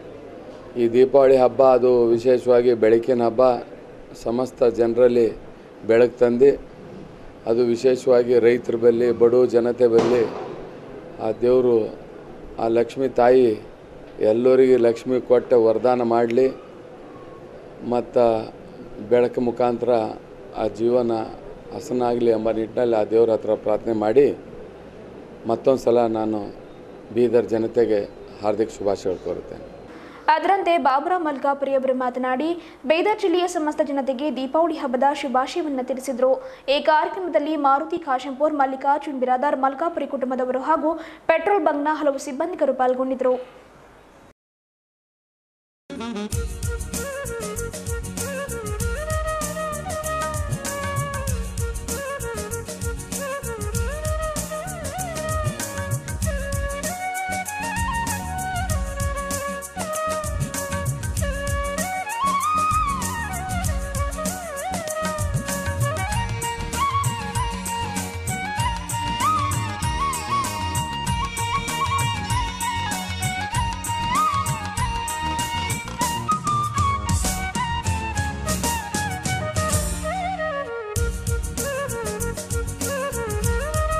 ಈ ದೀಪಾವಳಿ ಹಬ್ಬ ಅದು ವಿಶೇಷವಾಗಿ ಬೆಳಕಿನ ಹಬ್ಬ, ಸಮಸ್ತ ಜನರಲ್ಲಿ ಬೆಳಕು ತಂದು ಅದು ವಿಶೇಷವಾಗಿ ರೈತರ ಬಳಿ, ಬಡ ಜನತೆ ಬಳಿ ಆ ದೇವರು, ಆ ಲಕ್ಷ್ಮೀ ತಾಯಿ ಎಲ್ಲರಿಗೆ ಲಕ್ಷ್ಮಿ ಕೊಟ್ಟು ವರದಾನ ಮಾಡಲಿ ಮತ್ತು ಬೆಳಕು ಮುಖಾಂತರ ಆ ಜೀವನ ಹಸನಾಗಲಿ ಎಂಬ ನಿಟ್ಟಿನಲ್ಲಿ ಆ ದೇವ್ರ ಹತ್ರ ಪ್ರಾರ್ಥನೆ ಮಾಡಿ ಮತ್ತೊಂದು ಸಲ ನಾನು ಬೀದರ್ ಜನತೆಗೆ ಹಾರ್ದಿಕ ಶುಭಾಶಯಗಳು ಕೋರುತ್ತೇನೆ. ಅದರಂತೆ ಬಾಬುರಾವ್ ಮಲ್ಕಾಪುರಿ ಅವರು ಮಾತನಾಡಿ, ಬೀದರ್ ಜಿಲ್ಲೆಯ ಸಮಸ್ತ ಜನತೆಗೆ ದೀಪಾವಳಿ ಹಬ್ಬದ ಶುಭಾಶಯವನ್ನು ತಿಳಿಸಿದರು. ಈ ಕಾರ್ಯಕ್ರಮದಲ್ಲಿ ಮಾರುತಿ ಖಾಶಂಪುರ್, ಮಲ್ಲಿಕಾರ್ಜುನ್ ಬಿರಾದಾರ್, ಮಲ್ಕಾಪುರಿ ಕುಟುಂಬದವರು ಹಾಗೂ ಪೆಟ್ರೋಲ್ ಬಂಕ್ನ ಹಲವು ಸಿಬ್ಬಂದಿಗಳು ಪಾಲ್ಗೊಂಡಿದ್ದರು.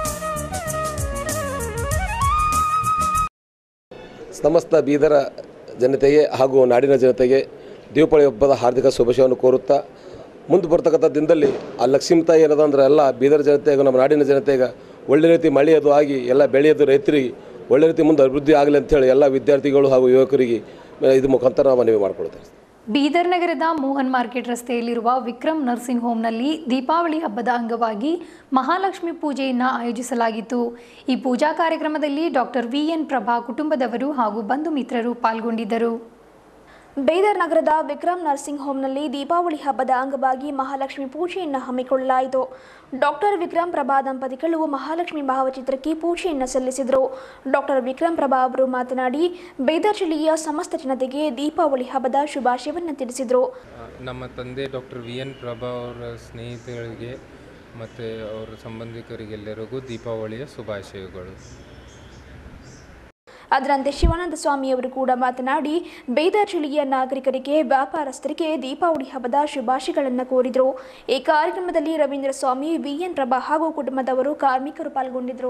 ಸಮಸ್ತ ಬೀದರ ಜನತೆಗೆ ಹಾಗೂ ನಾಡಿನ ಜನತೆಗೆ ದೀಪಾವಳಿ ಹಬ್ಬದ ಹಾರ್ದಿಕ ಶುಭಾಶಯವನ್ನು ಕೋರುತ್ತಾ ಮುಂದೆ ಬರ್ತಕ್ಕಂಥ ದಿನದಲ್ಲಿ ಆ ಲಕ್ಷ್ಮೀ ತಾಯಿ ಏನದ ಅಂದ್ರೆ ಎಲ್ಲ ಬೀದರ್ ಜನತೆಗೆ ನಮ್ಮ ನಾಡಿನ ಜನತೆಗೆ ಒಳ್ಳೆ ರೀತಿ ಮಳೆಯದು ಆಗಿ ಎಲ್ಲ ಬೆಳೆಯೋದು ರೈತರಿಗೆ ಒಳ್ಳೆ ರೀತಿ ಮುಂದೆ ಅಭಿವೃದ್ಧಿ ಆಗಲಿ ಅಂತೇಳಿ ಎಲ್ಲ ವಿದ್ಯಾರ್ಥಿಗಳು ಹಾಗೂ ಯುವಕರಿಗೆ ಇದು ಮುಖಾಂತರ ಮನವಿ ಮಾಡಿಕೊಳ್ತೇವೆ. ಬೀದರ್ ನಗರದ ಮೋಹನ್ ಮಾರ್ಕೆಟ್ ರಸ್ತೆಯಲ್ಲಿರುವ ವಿಕ್ರಮ್ ನರ್ಸಿಂಗ್ ಹೋಮ್ನಲ್ಲಿ ದೀಪಾವಳಿ ಹಬ್ಬದ ಅಂಗವಾಗಿ ಮಹಾಲಕ್ಷ್ಮಿ ಪೂಜೆಯನ್ನು ಆಯೋಜಿಸಲಾಗಿತ್ತು. ಈ ಪೂಜಾ ಕಾರ್ಯಕ್ರಮದಲ್ಲಿ ಡಾಕ್ಟರ್ ವಿ ಎನ್ ಪ್ರಭಾ ಕುಟುಂಬದವರು ಹಾಗೂ ಬಂಧು ಮಿತ್ರರು ಪಾಲ್ಗೊಂಡಿದ್ದರು. ಬೀದರ್ ನಗರದ ವಿಕ್ರಮ್ ನರ್ಸಿಂಗ್ ಹೋಮ್ನಲ್ಲಿ ದೀಪಾವಳಿ ಹಬ್ಬದ ಅಂಗವಾಗಿ ಮಹಾಲಕ್ಷ್ಮಿ ಪೂಜೆಯನ್ನು ಹಮ್ಮಿಕೊಳ್ಳಲಾಯಿತು. ಡಾಕ್ಟರ್ ವಿಕ್ರಮ್ ಪ್ರಭಾ ದಂಪತಿಗಳು ಮಹಾಲಕ್ಷ್ಮಿ ಭಾವಚಿತ್ರಕ್ಕೆ ಪೂಜೆಯನ್ನು ಸಲ್ಲಿಸಿದರು. ಡಾಕ್ಟರ್ ವಿಕ್ರಮ್ ಪ್ರಭಾ ಅವರು ಮಾತನಾಡಿ ಬೀದರ್ ಜಿಲ್ಲೆಯ ಸಮಸ್ತ ಜನತೆಗೆ ದೀಪಾವಳಿ ಹಬ್ಬದ ಶುಭಾಶಯವನ್ನು ತಿಳಿಸಿದರು. ನಮ್ಮ ತಂದೆ ಡಾಕ್ಟರ್ ವಿ ಎನ್ ಪ್ರಭಾ ಅವರ ಸ್ನೇಹಿತರಿಗೆ ಮತ್ತು ಅವರ ಸಂಬಂಧಿಕರಿಗೆಲ್ಲರಿಗೂ ದೀಪಾವಳಿಯ ಶುಭಾಶಯಗಳು. ಅದರಂತೆ ಶಿವಾನಂದ ಸ್ವಾಮಿಯವರು ಕೂಡ ಮಾತನಾಡಿ ಬೀದರ್ ಜಿಲ್ಲೆಯ ನಾಗರಿಕರಿಗೆ ವ್ಯಾಪಾರಸ್ಥರಿಗೆ ದೀಪಾವಳಿ ಹಬ್ಬದ ಶುಭಾಶಯಗಳನ್ನು ಕೋರಿದರು. ಈ ಕಾರ್ಯಕ್ರಮದಲ್ಲಿ ರವೀಂದ್ರ ಸ್ವಾಮಿ, ವಿ ಎನ್ ಪ್ರಭಾ ಹಾಗೂ ಕುಟುಂಬದವರು ಕಾರ್ಮಿಕರು ಪಾಲ್ಗೊಂಡಿದ್ದರು.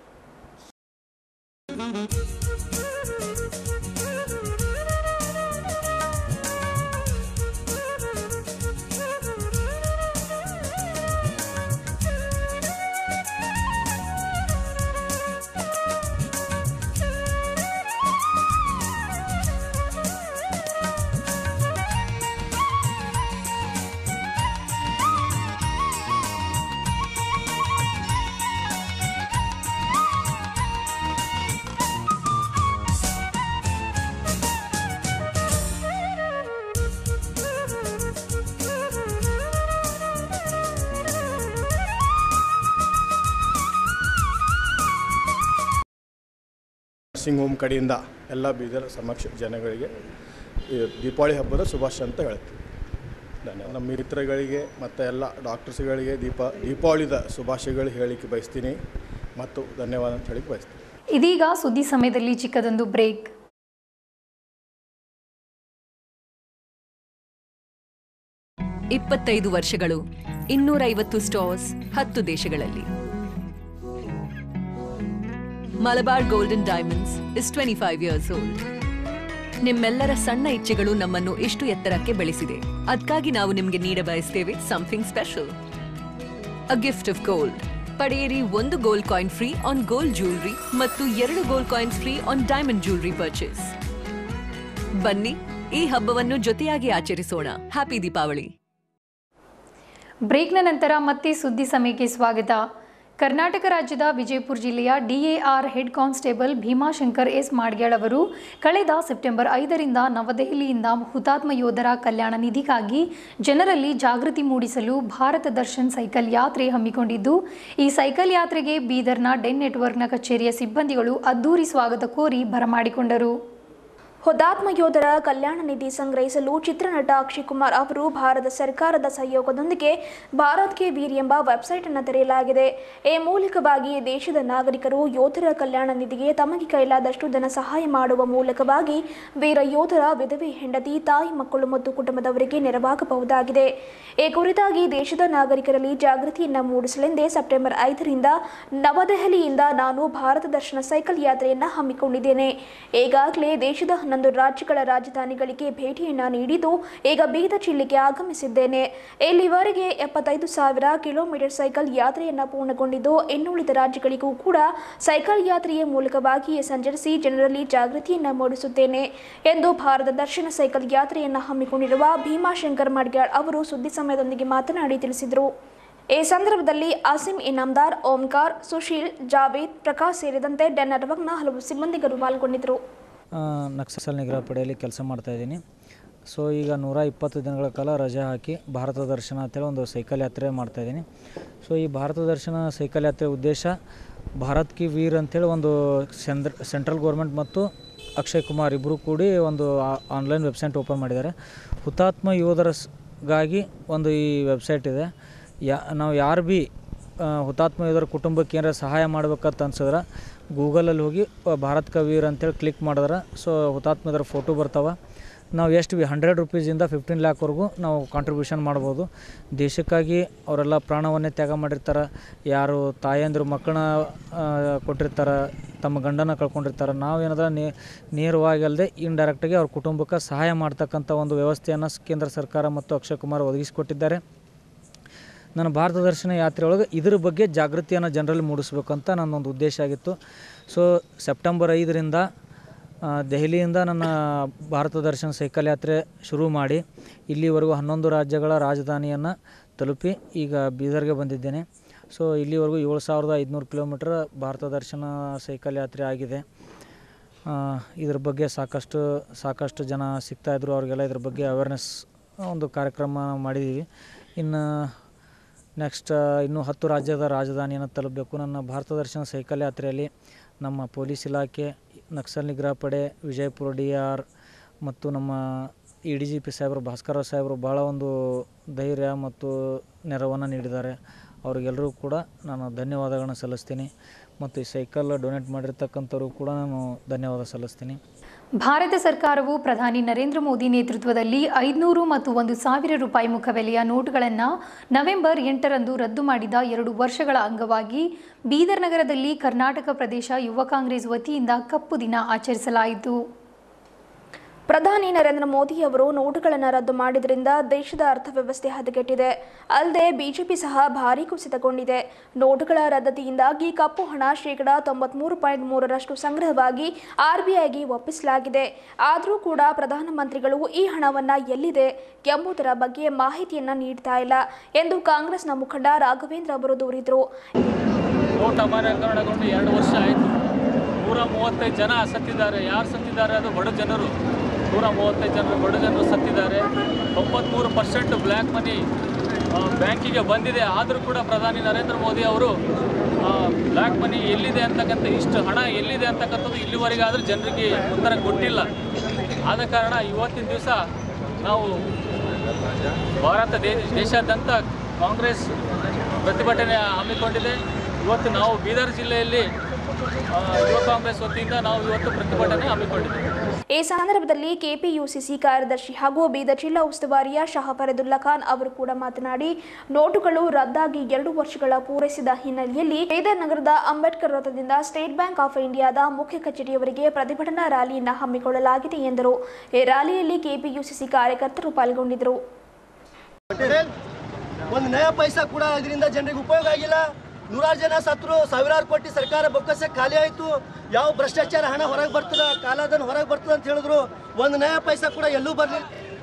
ನರ್ಸಿಂಗ್ ಹೋಮ್ ಕಡೆಯಿಂದ ಎಲ್ಲ ಬೀದರ್ ಸಮಕ್ಷ ಜನಗಳಿಗೆ ದೀಪಾವಳಿ ಹಬ್ಬದ ಶುಭಾಶಯ ಅಂತ ಹೇಳ್ತೀವಿ. ಧನ್ಯವಾದ. ನಮ್ಮ ಮಿತ್ರಗಳಿಗೆ ಮತ್ತು ಎಲ್ಲ ಡಾಕ್ಟರ್ಸ್ಗಳಿಗೆ ದೀಪ ದೀಪಾವಳಿದ ಶುಭಾಶಯಗಳು ಹೇಳಿಕ್ಕೆ ಬಯಸ್ತೀನಿ ಮತ್ತು ಧನ್ಯವಾದ ಅಂತ ಹೇಳಿಕ್ಕೆ ಬಯಸ್ತೀನಿ. ಇದೀಗ ಸುದ್ದಿ ಸಮಯದಲ್ಲಿ ಚಿಕ್ಕದೊಂದು ಬ್ರೇಕ್. ಇಪ್ಪತ್ತೈದು ವರ್ಷಗಳು, ಇನ್ನೂರೈವತ್ತು ಸ್ಟೋರ್ಸ್, ಹತ್ತು ದೇಶಗಳಲ್ಲಿ. Malabar golden diamonds is twenty-five years old. ನಿಮ್ಮೆಲ್ಲರ ಸಣ್ಣ ಇಚ್ಛೆಗಳು ನಮ್ಮನ್ನು ಇಷ್ಟು ಎತ್ತರಕ್ಕೆ ಬೆಳೆಸಿದೆ. ಅದಕ್ಕಾಗಿ ನಾವು ನಿಮಗೆ ನೀಡ ಬಯಸ್ತೇವೆ something special, a gift of gold. ಪಡೆಯಿರಿ ಒಂದು gold coin free on gold jewellery ಮತ್ತು ಎರಡು gold coins free on diamond jewellery purchase. ಬನ್ನಿ, ಈ ಹಬ್ಬವನ್ನು ಜೊತೆಯಾಗಿ ಆಚರಿಸೋಣ. ಹ್ಯಾಪಿ ದೀಪಾವಳಿ. ಬ್ರೇಕ್ನ ನಂತರ ಮತ್ತೆ ಸುದ್ದಿ ಸಮಯಕ್ಕೆ ಸ್ವಾಗತ. ಕರ್ನಾಟಕ ರಾಜ್ಯದ ವಿಜಯಪುರ ಜಿಲ್ಲೆಯ DAR head constable Bhimashankar S Madgyal ಅವರು ಕಳೆದ ಸೆಪ್ಟೆಂಬರ್ ಐದರಿಂದ ನವದೆಹಲಿಯಿಂದ ಹುತಾತ್ಮ ಯೋಧರ ಕಲ್ಯಾಣ ನಿಧಿಗಾಗಿ ಜನರಲ್ಲಿ ಜಾಗೃತಿ ಮೂಡಿಸಲು ಭಾರತ ದರ್ಶನ್ ಸೈಕಲ್ ಯಾತ್ರೆ ಹಮ್ಮಿಕೊಂಡಿದ್ದು, ಈ ಸೈಕಲ್ ಯಾತ್ರೆಗೆ ಬೀದರ್ನ ಡೆನ್ ನೆಟ್ವರ್ಕ್ನ ಕಚೇರಿಯ ಸಿಬ್ಬಂದಿಗಳು ಅದ್ದೂರಿ ಸ್ವಾಗತ ಕೋರಿ ಬರಮಾಡಿಕೊಂಡರು. ಹುತಾತ್ಮ ಯೋಧರ ಕಲ್ಯಾಣ ನಿಧಿ ಸಂಗ್ರಹಿಸಲು ಚಿತ್ರನಟ ಅಕ್ಷಯ್ ಕುಮಾರ್ ಅವರು ಭಾರತ ಸರ್ಕಾರದ ಸಹಯೋಗದೊಂದಿಗೆ ಭಾರತ್ ಕೆ ವೀರ್ ಎಂಬ ವೆಬ್ಸೈಟ್ ಅನ್ನು ತೆರೆಯಲಾಗಿದೆ. ಈ ಮೂಲಕವಾಗಿ ದೇಶದ ನಾಗರಿಕರು ಯೋಧರ ಕಲ್ಯಾಣ ನಿಧಿಗೆ ತಮಗೆ ಕೈಲಾದಷ್ಟು ಧನ ಸಹಾಯ ಮಾಡುವ ಮೂಲಕವಾಗಿ ವೀರ ಯೋಧರ ವಿಧವೆ ಹೆಂಡತಿ, ತಾಯಿ, ಮಕ್ಕಳು ಮತ್ತು ಕುಟುಂಬದವರಿಗೆ ನೆರವಾಗಬಹುದಾಗಿದೆ. ಈ ಕುರಿತಾಗಿ ದೇಶದ ನಾಗರಿಕರಲ್ಲಿ ಜಾಗೃತಿಯನ್ನು ಮೂಡಿಸಲೆಂದೇ ಸೆಪ್ಟೆಂಬರ್ ಐದರಿಂದ ನವದೆಹಲಿಯಿಂದ ನಾನು ಭಾರತ ದರ್ಶನ ಸೈಕಲ್ ಯಾತ್ರೆಯನ್ನು ಹಮ್ಮಿಕೊಂಡಿದ್ದೇನೆ. ಈಗಾಗಲೇ ದೇಶದ ಹನ್ನೊಂದು ರಾಜ್ಯಗಳ ರಾಜಧಾನಿಗಳಿಗೆ ಭೇಟಿಯನ್ನು ನೀಡಿದ್ದು ಈಗ ಬೀದರ್ ಜಿಲ್ಲೆಗೆ ಆಗಮಿಸಿದ್ದೇನೆ. ಇಲ್ಲಿವರೆಗೆ ಎಪ್ಪತ್ತೈದು ಸಾವಿರ ಕಿಲೋಮೀಟರ್ ಸೈಕಲ್ ಯಾತ್ರೆಯನ್ನು ಪೂರ್ಣಗೊಂಡಿದ್ದು, ಇನ್ನುಳಿದ ರಾಜ್ಯಗಳಿಗೂ ಕೂಡ ಸೈಕಲ್ ಯಾತ್ರೆಯ ಮೂಲಕವಾಗಿ ಸಂಚರಿಸಿ ಜನರಲ್ಲಿ ಜಾಗೃತಿಯನ್ನು ಮೂಡಿಸುತ್ತೇನೆ ಎಂದು ಭಾರತ ದರ್ಶನ ಸೈಕಲ್ ಯಾತ್ರೆಯನ್ನು ಹಮ್ಮಿಕೊಂಡಿರುವ ಭೀಮಾಶಂಕರ್ ಮಾಡ್ಗ್ಯಾಳ್ ಅವರು ಸುದ್ದಿ ಸಮಯದೊಂದಿಗೆ ಮಾತನಾಡಿ ತಿಳಿಸಿದರು. ಈ ಸಂದರ್ಭದಲ್ಲಿ ಆಸಿಮ್ ಇನಾಮ್ದಾರ್, ಓಂಕಾರ್, ಸುಶೀಲ್, ಜಾವೇದ್, ಪ್ರಕಾಶ್ ಸೇರಿದಂತೆ ಡೆನ್ ನೆಟ್ವರ್ಕ್ನ ಹಲವು ಸಿಬ್ಬಂದಿಗಳು ಪಾಲ್ಗೊಂಡಿದ್ದರು. ನಕ್ಸಲ್ ನಿಗ್ರಹ ಪಡೆಯಲ್ಲಿ ಕೆಲಸ ಮಾಡ್ತಾಯಿದ್ದೀನಿ. ಸೊ ಈಗ ನೂರ ಇಪ್ಪತ್ತು ದಿನಗಳ ಕಾಲ ರಜೆ ಹಾಕಿ ಭಾರತ ದರ್ಶನ ಅಂತೇಳಿ ಒಂದು ಸೈಕಲ್ ಯಾತ್ರೆ ಮಾಡ್ತಾಯಿದ್ದೀನಿ. ಸೊ ಈ ಭಾರತ ದರ್ಶನ ಸೈಕಲ್ ಯಾತ್ರೆ ಉದ್ದೇಶ ಭಾರತ್ ಕಿ ವೀರ್ ಅಂತೇಳಿ ಒಂದು ಸೆಂದ್ರ ಸೆಂಟ್ರಲ್ ಗೌರ್ಮೆಂಟ್ ಮತ್ತು ಅಕ್ಷಯ್ ಕುಮಾರ್ ಇಬ್ಬರು ಕೂಡಿ ಒಂದು ಆನ್ಲೈನ್ ವೆಬ್ಸೈಟ್ ಓಪನ್ ಮಾಡಿದ್ದಾರೆ. ಹುತಾತ್ಮ ಯೋಧರಗಾಗಿ ಒಂದು ಈ ವೆಬ್ಸೈಟ್ ಇದೆ. ಯಾ ನಾವು ಯಾರು ಭೀ ಹುತಾತ್ಮ ಯೋಧರ ಕುಟುಂಬಕ್ಕೆ ಏನಾರ ಸಹಾಯ ಮಾಡ್ಬೇಕಂತ ಅನ್ಸಿದ್ರೆ ಗೂಗಲಲ್ಲಿ ಹೋಗಿ ಭಾರತ್ ಕ ವೀರ್ ಅಂತೇಳಿ ಕ್ಲಿಕ್ ಮಾಡಿದ್ರೆ ಸೊ ಹುತಾತ್ಮ ಯೋಧರ ಫೋಟೋ ಬರ್ತಾವೆ. ನಾವು ಎಷ್ಟು ಬಿ ಹಂಡ್ರೆಡ್ ರುಪೀಸಿಂದ ಫಿಫ್ಟೀನ್ ಲ್ಯಾಕ್ವರೆಗೂ ನಾವು ಕಾಂಟ್ರಿಬ್ಯೂಷನ್ ಮಾಡ್ಬೋದು. ದೇಶಕ್ಕಾಗಿ ಅವರೆಲ್ಲ ಪ್ರಾಣವನ್ನೇ ತ್ಯಾಗ ಮಾಡಿರ್ತಾರೆ. ಯಾರು ತಾಯಂದಿರು ಮಕ್ಕಳನ್ನ ಕೊಟ್ಟಿರ್ತಾರೆ, ತಮ್ಮ ಗಂಡನ ಕಳ್ಕೊಂಡಿರ್ತಾರೆ. ನಾವೇನಾದ್ರೆ ನೇರವಾಗಿ ಅಲ್ಲದೆ ಇಂಡೈರೆಕ್ಟಾಗಿ ಅವ್ರ ಕುಟುಂಬಕ್ಕೆ ಸಹಾಯ ಮಾಡ್ತಕ್ಕಂಥ ಒಂದು ವ್ಯವಸ್ಥೆಯನ್ನು ಕೇಂದ್ರ ಸರ್ಕಾರ ಮತ್ತು ಅಕ್ಷಯ್ ಕುಮಾರ್ ಒದಗಿಸಿಕೊಟ್ಟಿದ್ದಾರೆ. ನನ್ನ ಭಾರತ ದರ್ಶನ ಯಾತ್ರೆಯೊಳಗೆ ಇದ್ರ ಬಗ್ಗೆ ಜಾಗೃತಿಯನ್ನು ಜನರಲ್ಲಿ ಮೂಡಿಸ್ಬೇಕಂತ ನನ್ನೊಂದು ಉದ್ದೇಶ ಆಗಿತ್ತು. ಸೊ ಸೆಪ್ಟೆಂಬರ್ ಐದರಿಂದ ದೆಹಲಿಯಿಂದ ನನ್ನ ಭಾರತ ದರ್ಶನ ಸೈಕಲ್ ಯಾತ್ರೆ ಶುರು ಮಾಡಿ ಇಲ್ಲಿವರೆಗೂ ಹನ್ನೊಂದು ರಾಜ್ಯಗಳ ರಾಜಧಾನಿಯನ್ನು ತಲುಪಿ ಈಗ ಬೀದರ್ಗೆ ಬಂದಿದ್ದೇನೆ. ಸೊ ಇಲ್ಲಿವರೆಗೂ ಏಳು ಸಾವಿರದ ಐದುನೂರು ಕಿಲೋಮೀಟ್ರ್ ಭಾರತ ದರ್ಶನ ಸೈಕಲ್ ಯಾತ್ರೆ ಆಗಿದೆ. ಇದ್ರ ಬಗ್ಗೆ ಸಾಕಷ್ಟು ಸಾಕಷ್ಟು ಜನ ಸಿಗ್ತಾಯಿದ್ರು, ಅವ್ರಿಗೆಲ್ಲ ಇದ್ರ ಬಗ್ಗೆ ಅವೇರ್ನೆಸ್ ಒಂದು ಕಾರ್ಯಕ್ರಮ ಮಾಡಿದ್ದೀವಿ. ಇನ್ನು ನೆಕ್ಸ್ಟ್ ಇನ್ನೂ ಹತ್ತು ರಾಜ್ಯದ ರಾಜಧಾನಿಯನ್ನು ತಲುಪಬೇಕು. ನನ್ನ ಭಾರತ ದರ್ಶನ ಸೈಕಲ್ ಯಾತ್ರೆಯಲ್ಲಿ ನಮ್ಮ ಪೊಲೀಸ್ ಇಲಾಖೆ, ನಕ್ಸಲ್ ನಿಗ್ರಹ ಪಡೆ, ವಿಜಯಪುರ ಡಿ ಆರ್ ಮತ್ತು ನಮ್ಮ ಇ ಡಿ ಜಿ ಪಿ ಸಾಹೇಬರು ಭಾಸ್ಕರ ಸಾಹೇಬರು ಭಾಳ ಒಂದು ಧೈರ್ಯ ಮತ್ತು ನೆರವನ್ನು ನೀಡಿದ್ದಾರೆ. ಅವರಿಗೆಲ್ಲರೂ ಕೂಡ ನಾನು ಧನ್ಯವಾದಗಳನ್ನು ಸಲ್ಲಿಸ್ತೀನಿ. ಮತ್ತು ಈ ಸೈಕಲ್ ಡೊನೇಟ್ ಮಾಡಿರ್ತಕ್ಕಂಥವ್ರು ಕೂಡ ನಾನು ಧನ್ಯವಾದ ಸಲ್ಲಿಸ್ತೀನಿ. ಭಾರತ ಸರ್ಕಾರವು ಪ್ರಧಾನಿ ನರೇಂದ್ರ ಮೋದಿ ನೇತೃತ್ವದಲ್ಲಿ ಐದುನೂರು ಮತ್ತು ಒಂದು ಸಾವಿರ ರೂಪಾಯಿ ಮುಖಬೆಲೆಯ ನೋಟುಗಳನ್ನು ನವೆಂಬರ್ ಎಂಟರಂದು ರದ್ದು ಮಾಡಿದ ಎರಡು ವರ್ಷಗಳ ಅಂಗವಾಗಿ ಬೀದರ್ ನಗರದಲ್ಲಿ ಕರ್ನಾಟಕ ಪ್ರದೇಶ ಯುವ ಕಾಂಗ್ರೆಸ್ ವತಿಯಿಂದ ಕಪ್ಪು ದಿನ ಆಚರಿಸಲಾಯಿತು. ಪ್ರಧಾನಿ ನರೇಂದ್ರ ಮೋದಿ ಅವರು ನೋಟುಗಳನ್ನು ರದ್ದು ಮಾಡಿದ್ರಿಂದ ದೇಶದ ಅರ್ಥವ್ಯವಸ್ಥೆ ಹದಗೆಟ್ಟಿದೆ. ಅಲ್ಲದೆ ಬಿಜೆಪಿ ಸಹ ಭಾರೀ ಕುಸಿತಗೊಂಡಿದೆ. ನೋಟುಗಳ ರದ್ದತಿಯಿಂದಾಗಿ ಕಪ್ಪು ಹಣ ಶೇಕಡಾ ತೊಂಬತ್ಮೂರು ಪಾಯಿಂಟ್ ಮೂರರಷ್ಟು ಸಂಗ್ರಹವಾಗಿ ಆರ್ಬಿಐಗೆ ಒಪ್ಪಿಸಲಾಗಿದೆ. ಆದರೂ ಕೂಡ ಪ್ರಧಾನಮಂತ್ರಿಗಳು ಈ ಹಣವನ್ನು ಎಲ್ಲಿದೆ ಎಂಬುದರ ಬಗ್ಗೆ ಮಾಹಿತಿಯನ್ನು ನೀಡ್ತಾ ಇಲ್ಲ ಎಂದು ಕಾಂಗ್ರೆಸ್ನ ಮುಖಂಡ ರಾಘವೇಂದ್ರ ಅವರು ದೂರಿದರು. ನೋಟ್ ಅಮಾನ್ಯೀಕರಣಗೊಂಡು ಎರಡು ವರ್ಷ ಆಯಿತು. ನೂರ ಮೂವತ್ತೈದು ಜನ ಸತ್ತಿದ್ದಾರೆ. ಯಾರು ಸತ್ತಿದ್ದಾರೆ? ಅದು ಬಡ ಜನರು. ನೂರ ಮೂವತ್ತೈದು ಜನರು ಬಡ ಜನರು ಸತ್ತಿದ್ದಾರೆ. ತೊಂಬತ್ತ್ಮೂರು ಪರ್ಸೆಂಟ್ ಬ್ಲ್ಯಾಕ್ ಮನಿ ಬ್ಯಾಂಕಿಗೆ ಬಂದಿದೆ. ಆದರೂ ಕೂಡ ಪ್ರಧಾನಿ ನರೇಂದ್ರ ಮೋದಿ ಅವರು ಬ್ಲ್ಯಾಕ್ ಮನಿ ಎಲ್ಲಿದೆ ಅಂತಕ್ಕಂಥ, ಇಷ್ಟು ಹಣ ಎಲ್ಲಿದೆ ಅಂತಕ್ಕಂಥದ್ದು ಇಲ್ಲಿವರೆಗಾದರೂ ಜನರಿಗೆ ಉತ್ತರ ಕೊಟ್ಟಿಲ್ಲ. ಆದ ಕಾರಣ ಇವತ್ತಿನ ದಿವಸ ನಾವು ಭಾರತ ದೇಶಾದ್ಯಂತ ಕಾಂಗ್ರೆಸ್ ಪ್ರತಿಭಟನೆ ಹಮ್ಮಿಕೊಂಡಿದೆ. ಇವತ್ತು ನಾವು ಬೀದರ್ ಜಿಲ್ಲೆಯಲ್ಲಿ ಯುವ ಕಾಂಗ್ರೆಸ್ ವತಿಯಿಂದ ನಾವು ಇವತ್ತು ಪ್ರತಿಭಟನೆ ಹಮ್ಮಿಕೊಂಡಿದ್ದೇವೆ. ಈ ಸಂದರ್ಭದಲ್ಲಿ ಕೆಪಿಯುಸಿಸಿ ಕಾರ್ಯದರ್ಶಿ ಹಾಗೂ ಬೀದರ್ ಜಿಲ್ಲಾ ಉಸ್ತುವಾರಿಯ ಶಹಾ ಫರೀದುಲ್ಲಾ ಖಾನ್ ಅವರು ಕೂಡ ಮಾತನಾಡಿ, ನೋಟುಗಳು ರದ್ದಾಗಿ ಎರಡು ವರ್ಷಗಳ ಪೂರೈಸಿದ ಹಿನ್ನೆಲೆಯಲ್ಲಿ ಬೀದರ್ ನಗರದ ಅಂಬೇಡ್ಕರ್ ವೃತ್ತದಿಂದ ಸ್ಟೇಟ್ ಬ್ಯಾಂಕ್ ಆಫ್ ಇಂಡಿಯಾದ ಮುಖ್ಯ ಕಚೇರಿಯವರೆಗೆ ಪ್ರತಿಭಟನಾ ರ್ಯಾಲಿಯನ್ನು ಹಮ್ಮಿಕೊಳ್ಳಲಾಗಿದೆ ಎಂದರು. ಈ ರ್ಯಾಲಿಯಲ್ಲಿ ಕೆಪಿಯುಸಿಸಿ ಕಾರ್ಯಕರ್ತರು ಪಾಲ್ಗೊಂಡಿದ್ದರು. ಒಂದು ನಯ ಪೈಸಾ ಕೂಡ ಇದರಿಂದ ಜನರಿಗೆ ಉಪಯೋಗ ಆಗಿಲ್ಲ. ನೂರಾರು ಜನ ಸತ್ರು, ಸಾವಿರಾರು ಕೋಟಿ ಸರ್ಕಾರ ಬೊಕ್ಕಸ ಖಾಲಿ ಆಯಿತು. ಯಾವ ಭ್ರಷ್ಟಾಚಾರ ಹಣ ಹೊರಗೆ ಬರ್ತದ, ಕಾಲಾದನ್ ಹೊರಗೆ ಬರ್ತದ ಅಂತ ಹೇಳಿದ್ರು. ಒಂದು ನಯ ಪೈಸಾ ಕೂಡ ಎಲ್ಲೂ ಬರಲಿಲ್ಲ.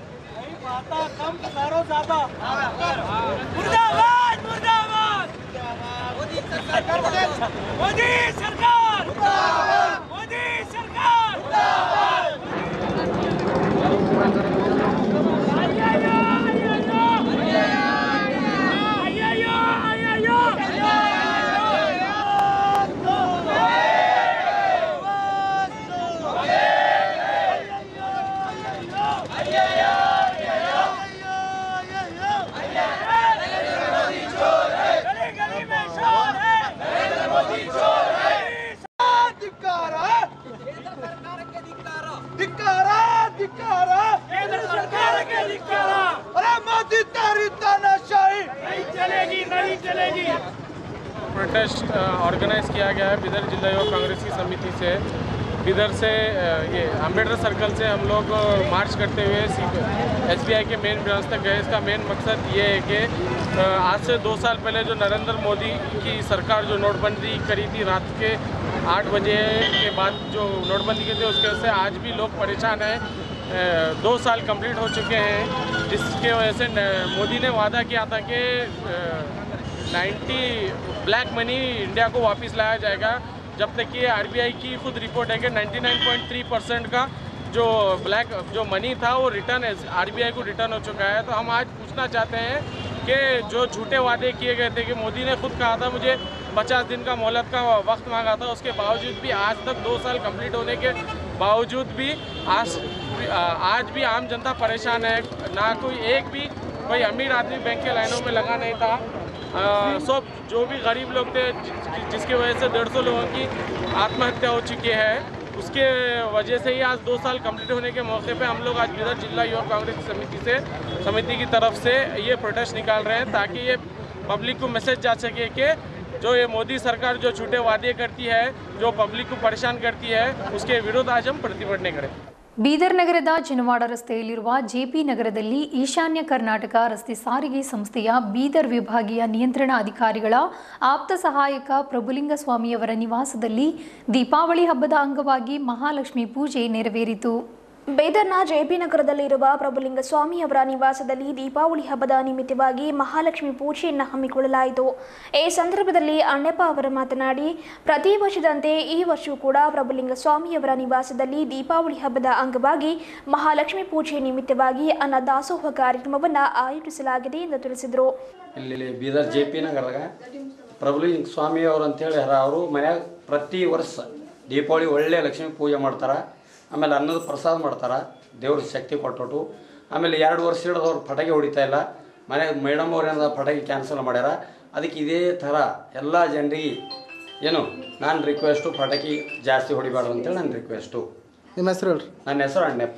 प्रोटेस्ट ऑर्गेनाइज किया गया है बिदर जिला युवा कांग्रेस की समिति से। बिदर से ये अम्बेडकर सर्कल से हम लोग मार्च करते हुए एस बी आई के मेन ब्रांच तक गए। इसका मेन मकसद ये है कि आज से दो साल पहले जो नरेंद्र मोदी की सरकार जो नोटबंदी करी थी, रात के आठ बजे के बाद जो नोटबंदी की थी, उसके वजह से आज भी लोग परेशान हैं। दो साल कंप्लीट हो चुके हैं, जिसके वजह से मोदी ने वादा किया था कि नाइन्टी ब्लैक मनी इंडिया को वापस लाया जाएगा। जब तक कि आरबीआई की खुद रिपोर्ट है कि निन्यानवे पॉइंट तीन परसेंट का जो ब्लैक जो मनी था वो रिटर्न आरबीआई को रिटर्न हो चुका है। तो हम आज पूछना चाहते हैं कि जो झूठे वादे किए गए थे, कि मोदी ने खुद कहा था मुझे पचास दिन का मोहलत का वक्त मांगा था, उसके बावजूद भी आज तक दो साल कंप्लीट होने के बावजूद भी आज आज भी आम जनता परेशान है। ना कोई एक भी कोई अमीर आदमी बैंक के लाइनों में लगा नहीं था। सब जो भी गरीब लोग थे, जिसकी वजह से डेढ़ सौ लोगों की आत्महत्या हो चुकी है। उसके वजह से ही आज दो साल कंप्लीट होने के मौके पे हम लोग आज बीदर जिला युवा कांग्रेस की समिति से समिति की तरफ से ये प्रोटेस्ट निकाल रहे हैं, ताकि ये पब्लिक को मैसेज जा सके कि जो ये मोदी सरकार जो झूठे वादे करती है, जो पब्लिक को परेशान करती है, उसके विरुद्ध आज हम प्रतिभटने करें। ಬೀದರ್ ನಗರದ ಚಿನವಾಡ ರಸ್ತೆಯಲ್ಲಿರುವ ಜೆಪಿ ನಗರದಲ್ಲಿ ಈಶಾನ್ಯ ಕರ್ನಾಟಕ ರಸ್ತೆ ಸಾರಿಗೆ ಸಂಸ್ಥೆಯ ಬೀದರ್ ವಿಭಾಗೀಯ ನಿಯಂತ್ರಣ ಅಧಿಕಾರಿಗಳ ಆಪ್ತ ಸಹಾಯಕ ಪ್ರಭುಲಿಂಗಸ್ವಾಮಿಯವರ ನಿವಾಸದಲ್ಲಿ ದೀಪಾವಳಿ ಹಬ್ಬದ ಅಂಗವಾಗಿ ಮಹಾಲಕ್ಷ್ಮಿ ಪೂಜೆ ನೆರವೇರಿತು. ಬೀದರ್ನ ಜೆಪಿ ನಗರದಲ್ಲಿರುವ ಪ್ರಭುಲಿಂಗಸ್ವಾಮಿ ಅವರ ನಿವಾಸದಲ್ಲಿ ದೀಪಾವಳಿ ಹಬ್ಬದ ನಿಮಿತ್ತವಾಗಿ ಮಹಾಲಕ್ಷ್ಮಿ ಪೂಜೆಯನ್ನು ಹಮ್ಮಿಕೊಳ್ಳಲಾಯಿತು. ಈ ಸಂದರ್ಭದಲ್ಲಿ ಅಣ್ಣಪ್ಪ ಅವರು ಮಾತನಾಡಿ, ಪ್ರತಿ ವರ್ಷದಂತೆ ಈ ವರ್ಷವೂ ಕೂಡ ಪ್ರಭುಲಿಂಗಸ್ವಾಮಿಯವರ ನಿವಾಸದಲ್ಲಿ ದೀಪಾವಳಿ ಹಬ್ಬದ ಅಂಗವಾಗಿ ಮಹಾಲಕ್ಷ್ಮಿ ಪೂಜೆ ನಿಮಿತ್ತವಾಗಿ ಅನ್ನದಾಸೋಹ ಕಾರ್ಯಕ್ರಮವನ್ನು ಆಯೋಜಿಸಲಾಗಿದೆ ಎಂದು ತಿಳಿಸಿದರು. ಇಲ್ಲಿ ಬೀದರ್ ಜೆ ಪಿ ನಗರದಾಗ ಪ್ರಭುಲಿಂಗ ಸ್ವಾಮಿ ಅವರು ಅಂತೇಳಿ ಅವರು ಮನ್ಯಾಗ ಪ್ರತಿ ವರ್ಷ ದೀಪಾವಳಿ ಒಳ್ಳೆ ಲಕ್ಷ್ಮೀ ಪೂಜೆ ಮಾಡ್ತಾರೆ. ಆಮೇಲೆ ಅನ್ನದ ಪ್ರಸಾದ ಮಾಡ್ತಾರೆ, ದೇವ್ರ ಶಕ್ತಿ ಕೊಟ್ಟು. ಆಮೇಲೆ ಎರಡು ವರ್ಷ ಹಿಡಿದವ್ರು ಪಟಾಕಿ ಹೊಡಿತಾ ಇಲ್ಲ, ಮನೆಗೆ ಮೇಡಮ್ ಅವ್ರೇನಾದ ಪಟಾಕಿ ಕ್ಯಾನ್ಸಲ್ ಮಾಡ್ಯಾರ. ಅದಕ್ಕೆ ಇದೇ ಥರ ಎಲ್ಲ ಜನರಿಗೆ ಏನು ನಾನು ರಿಕ್ವೆಸ್ಟು, ಪಟಾಕಿ ಜಾಸ್ತಿ ಹೊಡಿಬಾರ್ದು ಅಂತೇಳಿ ನನ್ನ ರಿಕ್ವೆಸ್ಟು. ನಿಮ್ಮ ಹೆಸರು ಹೇಳ್ರಿ? ನನ್ನ ಹೆಸರು ಅಣ್ಣಪ್ಪ.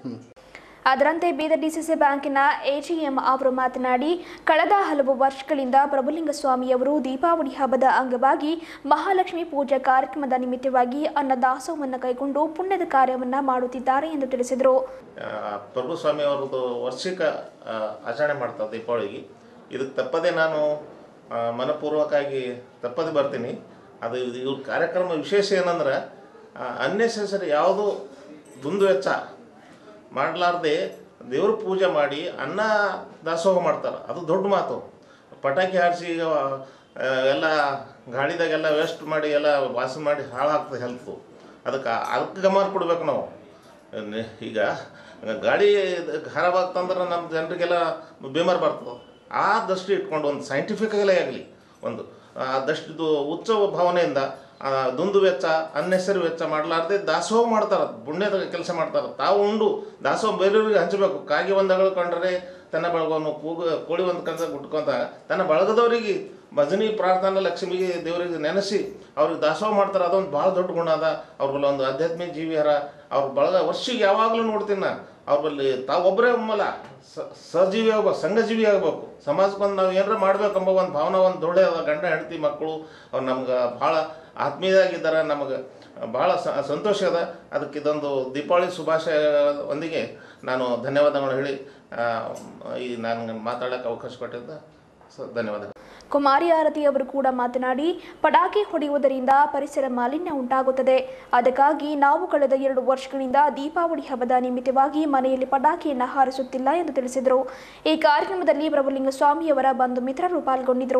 ಅದರಂತೆ ಬೀದರ್ ಡಿಸಿಸಿ ಬ್ಯಾಂಕಿನ ಎಜಿಎಂ ಅವರು ಮಾತನಾಡಿ, ಕಳೆದ ಹಲವು ವರ್ಷಗಳಿಂದ ಪ್ರಭುಲಿಂಗಸ್ವಾಮಿಯವರು ದೀಪಾವಳಿ ಹಬ್ಬದ ಅಂಗವಾಗಿ ಮಹಾಲಕ್ಷ್ಮಿ ಪೂಜಾ ಕಾರ್ಯಕ್ರಮದ ನಿಮಿತ್ತವಾಗಿ ಅನ್ನದಾಸೋಹವನ್ನು ಕೈಗೊಂಡು ಪುಣ್ಯದ ಕಾರ್ಯವನ್ನು ಮಾಡುತ್ತಿದ್ದಾರೆ ಎಂದು ತಿಳಿಸಿದರು. ಪ್ರಭುಸ್ವಾಮಿ ಅವರದ್ದು ವಾರ್ಷಿಕ ಆಚರಣೆ ಮಾಡ್ತಾರೆ ದೀಪಾವಳಿಗೆ. ಇದಕ್ಕೆ ತಪ್ಪದೇ ನಾನು ಮನಪೂರ್ವಕವಾಗಿ ತಪ್ಪದೆ ಬರ್ತೀನಿ. ಅದು ಇವ್ರ ಕಾರ್ಯಕ್ರಮ ವಿಶೇಷ ಏನಂದ್ರೆ ಅನ್ನೆಸೆಸರಿ ಯಾವುದೂ ದುಂದು ವೆಚ್ಚ ಮಾಡಲಾರ್ದೆ ದೇವ್ರ ಪೂಜೆ ಮಾಡಿ ಅನ್ನ ದಾಸೋಹ ಮಾಡ್ತಾರೆ. ಅದು ದೊಡ್ಡ ಮಾತು. ಪಟಾಕಿ ಹಾರಿಸಿ ಎಲ್ಲ ಗಾಡಿದಾಗೆಲ್ಲ ವೇಸ್ಟ್ ಮಾಡಿ ಎಲ್ಲ ವಾಸ ಮಾಡಿ ಹಾಳಾಗ್ತದೆ ಹೆಲ್ತು. ಅದಕ್ಕೆ ಅದಕ್ಕೆ ಗಮನ ಕೊಡ್ಬೇಕು ನಾವು. ಈಗ ಗಾಡಿ ಖರಾಬ್ ಆಗ್ತಂದ್ರೆ ನಮ್ಮ ಜನರಿಗೆಲ್ಲ ಬೇಮಾರ್ ಬರ್ತದೆ. ಆ ದೃಷ್ಟಿ ಇಟ್ಕೊಂಡು ಒಂದು ಸೈಂಟಿಫಿಕಲೇ ಆಗಲಿ, ಒಂದು ದಷ್ಟು ಉತ್ಸವ ಭಾವನೆಯಿಂದ ದುಂದು ವೆಚ್ಚ ಅನ್ನೆಸರಿ ವೆಚ್ಚ ಮಾಡಲಾರ್ದೆ ದಾಸೋಹ ಮಾಡ್ತಾರೆ, ಪುಣ್ಯದ ಕೆಲಸ ಮಾಡ್ತಾರೆ. ತಾವು ಉಂಡು ದಾಸೋಹ ಬೇರೆಯವ್ರಿಗೆ ಹಂಚಬೇಕು. ಕಾಗಿ ಒಂದು ಅಗಳ್ಕೊಂಡ್ರೆ ತನ್ನ ಬಳಗವನ್ನು ಕೂಗು ಕೋಳಿ ಒಂದು ಕನಸ ಗುಟ್ಕೊಂತ ತನ್ನ ಬಳಗದವರಿಗೆ ಭಜನಿ ಪ್ರಾರ್ಥನೆ ಲಕ್ಷ್ಮಿಗೆ ದೇವರಿಗೆ ನೆನೆಸಿ ಅವ್ರಿಗೆ ದಾಸೋಹ ಮಾಡ್ತಾರೆ. ಅದೊಂದು ಭಾಳ ದೊಡ್ಡ ಗುಣ ಅದ. ಅವ್ರ ಬಲ್ಲಿ ಒಂದು ಆಧ್ಯಾತ್ಮಿಕ ಜೀವಿಹಾರ. ಅವ್ರ ಬಳಗ ವರ್ಷಿಗೆ ಯಾವಾಗಲೂ ನೋಡ್ತೀನಿ ನಾ ಅವ್ರ ಬಲ್ಲಿ ತಾವು ಒಬ್ಬರೇ ಒಮ್ಮಲ್ಲ ಸಹಜೀವಿ ಆಗ್ಬೇಕು, ಸಂಘಜೀವಿ ಆಗ್ಬೇಕು. ಸಮಾಜಕ್ಕೆ ಒಂದು ನಾವು ಏನಾರ ಮಾಡ್ಬೇಕಂಬ ಒಂದು ಭಾವನೆ ಒಂದು ದೊಡ್ಡ ಗಂಡ ಹೆಂಡತಿ ಮಕ್ಕಳು ಅವ್ರು ನಮ್ಗೆ ಭಾಳ ಆತ್ಮೀಯರಾಗಿದ್ದಾರೆ. ನಮಗೆ ಭಾಳ ಸಂತೋಷ ಅದ. ಅದಕ್ಕೆ ಇದೊಂದು ದೀಪಾವಳಿ ಶುಭಾಶಯದೊಂದಿಗೆ ನಾನು ಧನ್ಯವಾದಗಳು ಹೇಳಿ ಈ ನಾನು ಮಾತಾಡೋಕ್ಕೆ ಅವಕಾಶ ಕೊಟ್ಟಿದ್ದ ಧನ್ಯವಾದಗಳು. ಕುಮಾರಿ ಆರತಿ ಅವರು ಕೂಡ ಮಾತನಾಡಿ, ಪಟಾಕಿ ಹೊಡೆಯುವುದರಿಂದ ಪರಿಸರ ಮಾಲಿನ್ಯ ಉಂಟಾಗುತ್ತದೆ. ಅದಕ್ಕಾಗಿ ನಾವು ಕಳೆದ ಎರಡು ವರ್ಷಗಳಿಂದ ದೀಪಾವಳಿ ಹಬ್ಬದ ನಿಮಿತ್ತವಾಗಿ ಮನೆಯಲ್ಲಿ ಪಟಾಕಿಯನ್ನು ಹಾರಿಸುತ್ತಿಲ್ಲ ಎಂದು ತಿಳಿಸಿದರು. ಈ ಕಾರ್ಯಕ್ರಮದಲ್ಲಿ ಪ್ರಭುಲಿಂಗಸ್ವಾಮಿಯವರ ಬಂಧು ಮಿತ್ರರು ಪಾಲ್ಗೊಂಡಿದ್ದರು.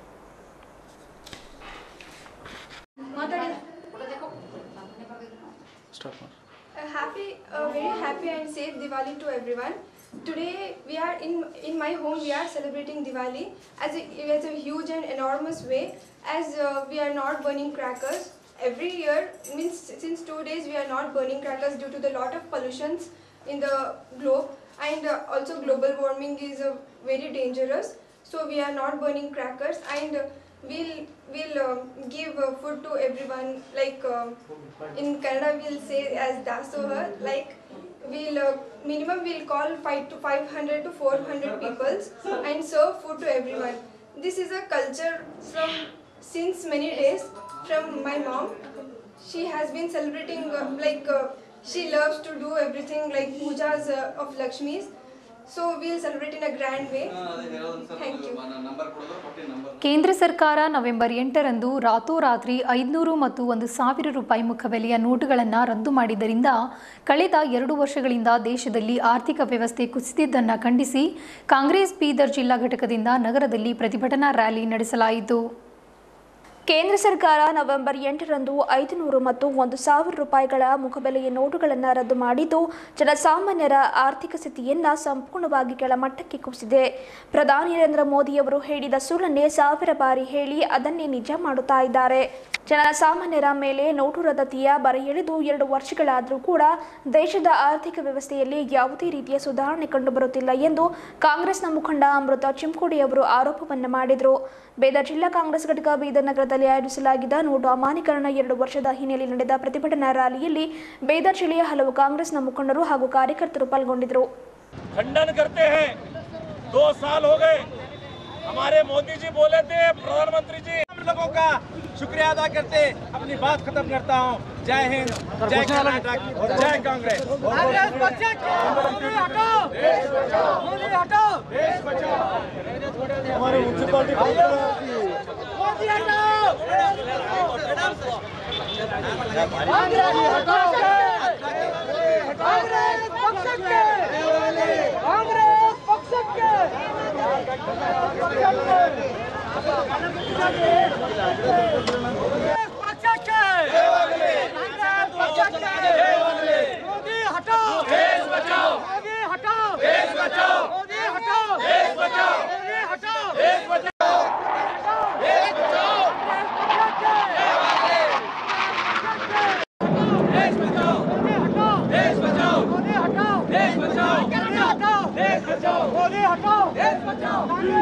Happy, uh, very happy and safe Diwali to everyone. Today we are in in my home. We are celebrating Diwali as a, as a huge and enormous way, as uh, we are not burning crackers every year. Means since two days we are not burning crackers due to the lot of pollutions in the globe, and uh, also global warming is uh, very dangerous. So we are not burning crackers, and uh, we'll we'll uh, give uh, food to everyone. Like uh, in Kannada we'll say as dasoha. Like we'll uh, minimum we'll call five to five hundred to four hundred people and serve food to everyone. This is a culture from since many days from my mom. She has been celebrating uh, like uh, she loves to do everything like pujas uh, of Lakshmis. So we'll celebrate in a grand way. Thank you. ಕೇಂದ್ರ ಸರ್ಕಾರ November ಎಂಟರಂದು ರಾತೋರಾತ್ರಿ ಐದುನೂರು ಮತ್ತು ಒಂದು ಸಾವಿರ ರೂಪಾಯಿ ಮುಖಬೆಲೆಯ ನೋಟುಗಳನ್ನು ರದ್ದು ಮಾಡಿದ್ದರಿಂದ ಕಳೆದ ಎರಡು ವರ್ಷಗಳಿಂದ ದೇಶದಲ್ಲಿ ಆರ್ಥಿಕ ವ್ಯವಸ್ಥೆ ಕುಸಿದಿದ್ದನ್ನು ಖಂಡಿಸಿ ಕಾಂಗ್ರೆಸ್ ಬೀದರ್ ಜಿಲ್ಲಾ ಘಟಕದಿಂದ ನಗರದಲ್ಲಿ ಪ್ರತಿಭಟನಾ ರ್ಯಾಲಿ ನಡೆಸಲಾಯಿತು. ಕೇಂದ್ರ ಸರ್ಕಾರ ನವೆಂಬರ್ ಎಂಟರಂದು ಐದುನೂರು ಮತ್ತು ಒಂದು ಸಾವಿರ ರೂಪಾಯಿಗಳ ಮುಖಬೆಲೆಯ ನೋಟುಗಳನ್ನು ರದ್ದು ಮಾಡಿದ್ದು ಜನಸಾಮಾನ್ಯರ ಆರ್ಥಿಕ ಸ್ಥಿತಿಯನ್ನು ಸಂಪೂರ್ಣವಾಗಿ ಕೆಳಮಟ್ಟಕ್ಕೆ ಕುಸಿದೆ. ಪ್ರಧಾನಿ ನರೇಂದ್ರ ಮೋದಿಯವರು ಹೇಳಿದ ಸುಳ್ಳನ್ನೇ ಸಾವಿರ ಬಾರಿ ಹೇಳಿ ಅದನ್ನೇ ನಿಜ ಮಾಡುತ್ತಾ ಇದ್ದಾರೆ. ಜನಸಾಮಾನ್ಯರ ಮೇಲೆ ನೋಟು ರದ್ದತಿಯ ಬರ ಎಳೆದು ಎರಡು ವರ್ಷಗಳಾದರೂ ಕೂಡ ದೇಶದ ಆರ್ಥಿಕ ವ್ಯವಸ್ಥೆಯಲ್ಲಿ ಯಾವುದೇ ರೀತಿಯ ಸುಧಾರಣೆ ಕಂಡುಬರುತ್ತಿಲ್ಲ ಎಂದು ಕಾಂಗ್ರೆಸ್ನ ಮುಖಂಡ ಅಮೃತ ಚಿಂಕೋಡಿ ಅವರು ಆರೋಪವನ್ನು ಮಾಡಿದರು. ಬೀದರ್ ಜಿಲ್ಲಾ ಕಾಂಗ್ರೆಸ್ ಘಟಕ ಬೀದರ್ ನಗರದ ಪಟ್ಟಣದಲ್ಲಿ ಆಯೋಜಿಸಲಾಗಿದ್ದ ನೋಟು ಅಮಾನ್ಯೀಕರಣ ಎರಡು ವರ್ಷದ ಹಿನ್ನೆಲೆಯಲ್ಲಿ ನಡೆದ ಪ್ರತಿಭಟನಾ ರ್ಯಾಲಿಯಲ್ಲಿ ಬೀದರ್ ಜಿಲ್ಲೆಯ ಹಲವು ಕಾಂಗ್ರೆಸ್ನ ಮುಖಂಡರು ಹಾಗೂ ಕಾರ್ಯಕರ್ತರು ಪಾಲ್ಗೊಂಡಿದ್ದರು. खंडन करते हैं, दो साल हो गए, हमारे मोदी जी बोले थे, प्रधानमंत्री जी, हम लोगों का शुक्रिया अदा करते अपनी बात खत्म करता हूँ. जय हिंद, जय कर्नाटक, जय कांग्रेस. हमारे म्यूनसिपालिटी मोदी हटाओ, कांग्रेस पक्षಕ್ಕೆ ಕಾಂಗ್ರೆಸ್ ಪಕ್ಷಕ್ಕೆ मोदी हटाओ, देश बचाओ, मोदी हटाओ, देश बचाओ, मोदी हटाओ, देश बचाओ, मोदी हटाओ, देश बचाओ, देश बचाओ, देश बचाओ, देश बचाओ, मोदी हटाओ, देश बचाओ, देश बचाओ, मोदी हटाओ, देश बचाओ.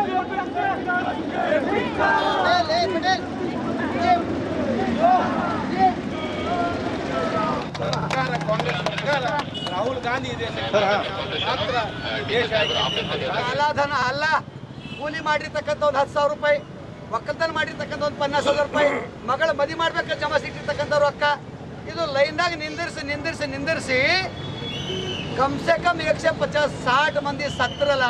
ಸರ್ಕಾರ ಕಾಂಗ್ರೆಸ್ ಸರ್ಕಾರ ರಾಹುಲ್ ಗಾಂಧಿ ಇದೆ ಮಾತ್ರ ದೇಶ ಕಾಲಾಧನ ಅಲ್ಲ. ಕೂಲಿ ಮಾಡಿರ್ತಕ್ಕಂಥ ಒಂದು ಹತ್ತು ಸಾವಿರ ರೂಪಾಯಿ, ಒಕ್ಕಲ್ತನ ಮಾಡಿರ್ತಕ್ಕಂಥ ಒಂದು ಪನ್ನಾಸ್ ಸಾವಿರ ರೂಪಾಯಿ, ಮಗಳ ಮದಿ ಮಾಡ್ಬೇಕು ಜಮಾ ಸಿಟ್ಟಿರ್ತಕ್ಕಂಥ ರೊಕ್ಕ, ಇದು ಲೈನ್ದಾಗ ನಿಂದಿರಿಸಿ ನಿಂದಿರಿಸಿ ನಿಂದಿರಿಸಿ ಕಮ್ ಸೆ ಕಮ್ ಏಕ್ಸೆ ಪಚಾಸ್ ಸಾठ ಮಂದಿ ಸತ್ರಲ್ಲ.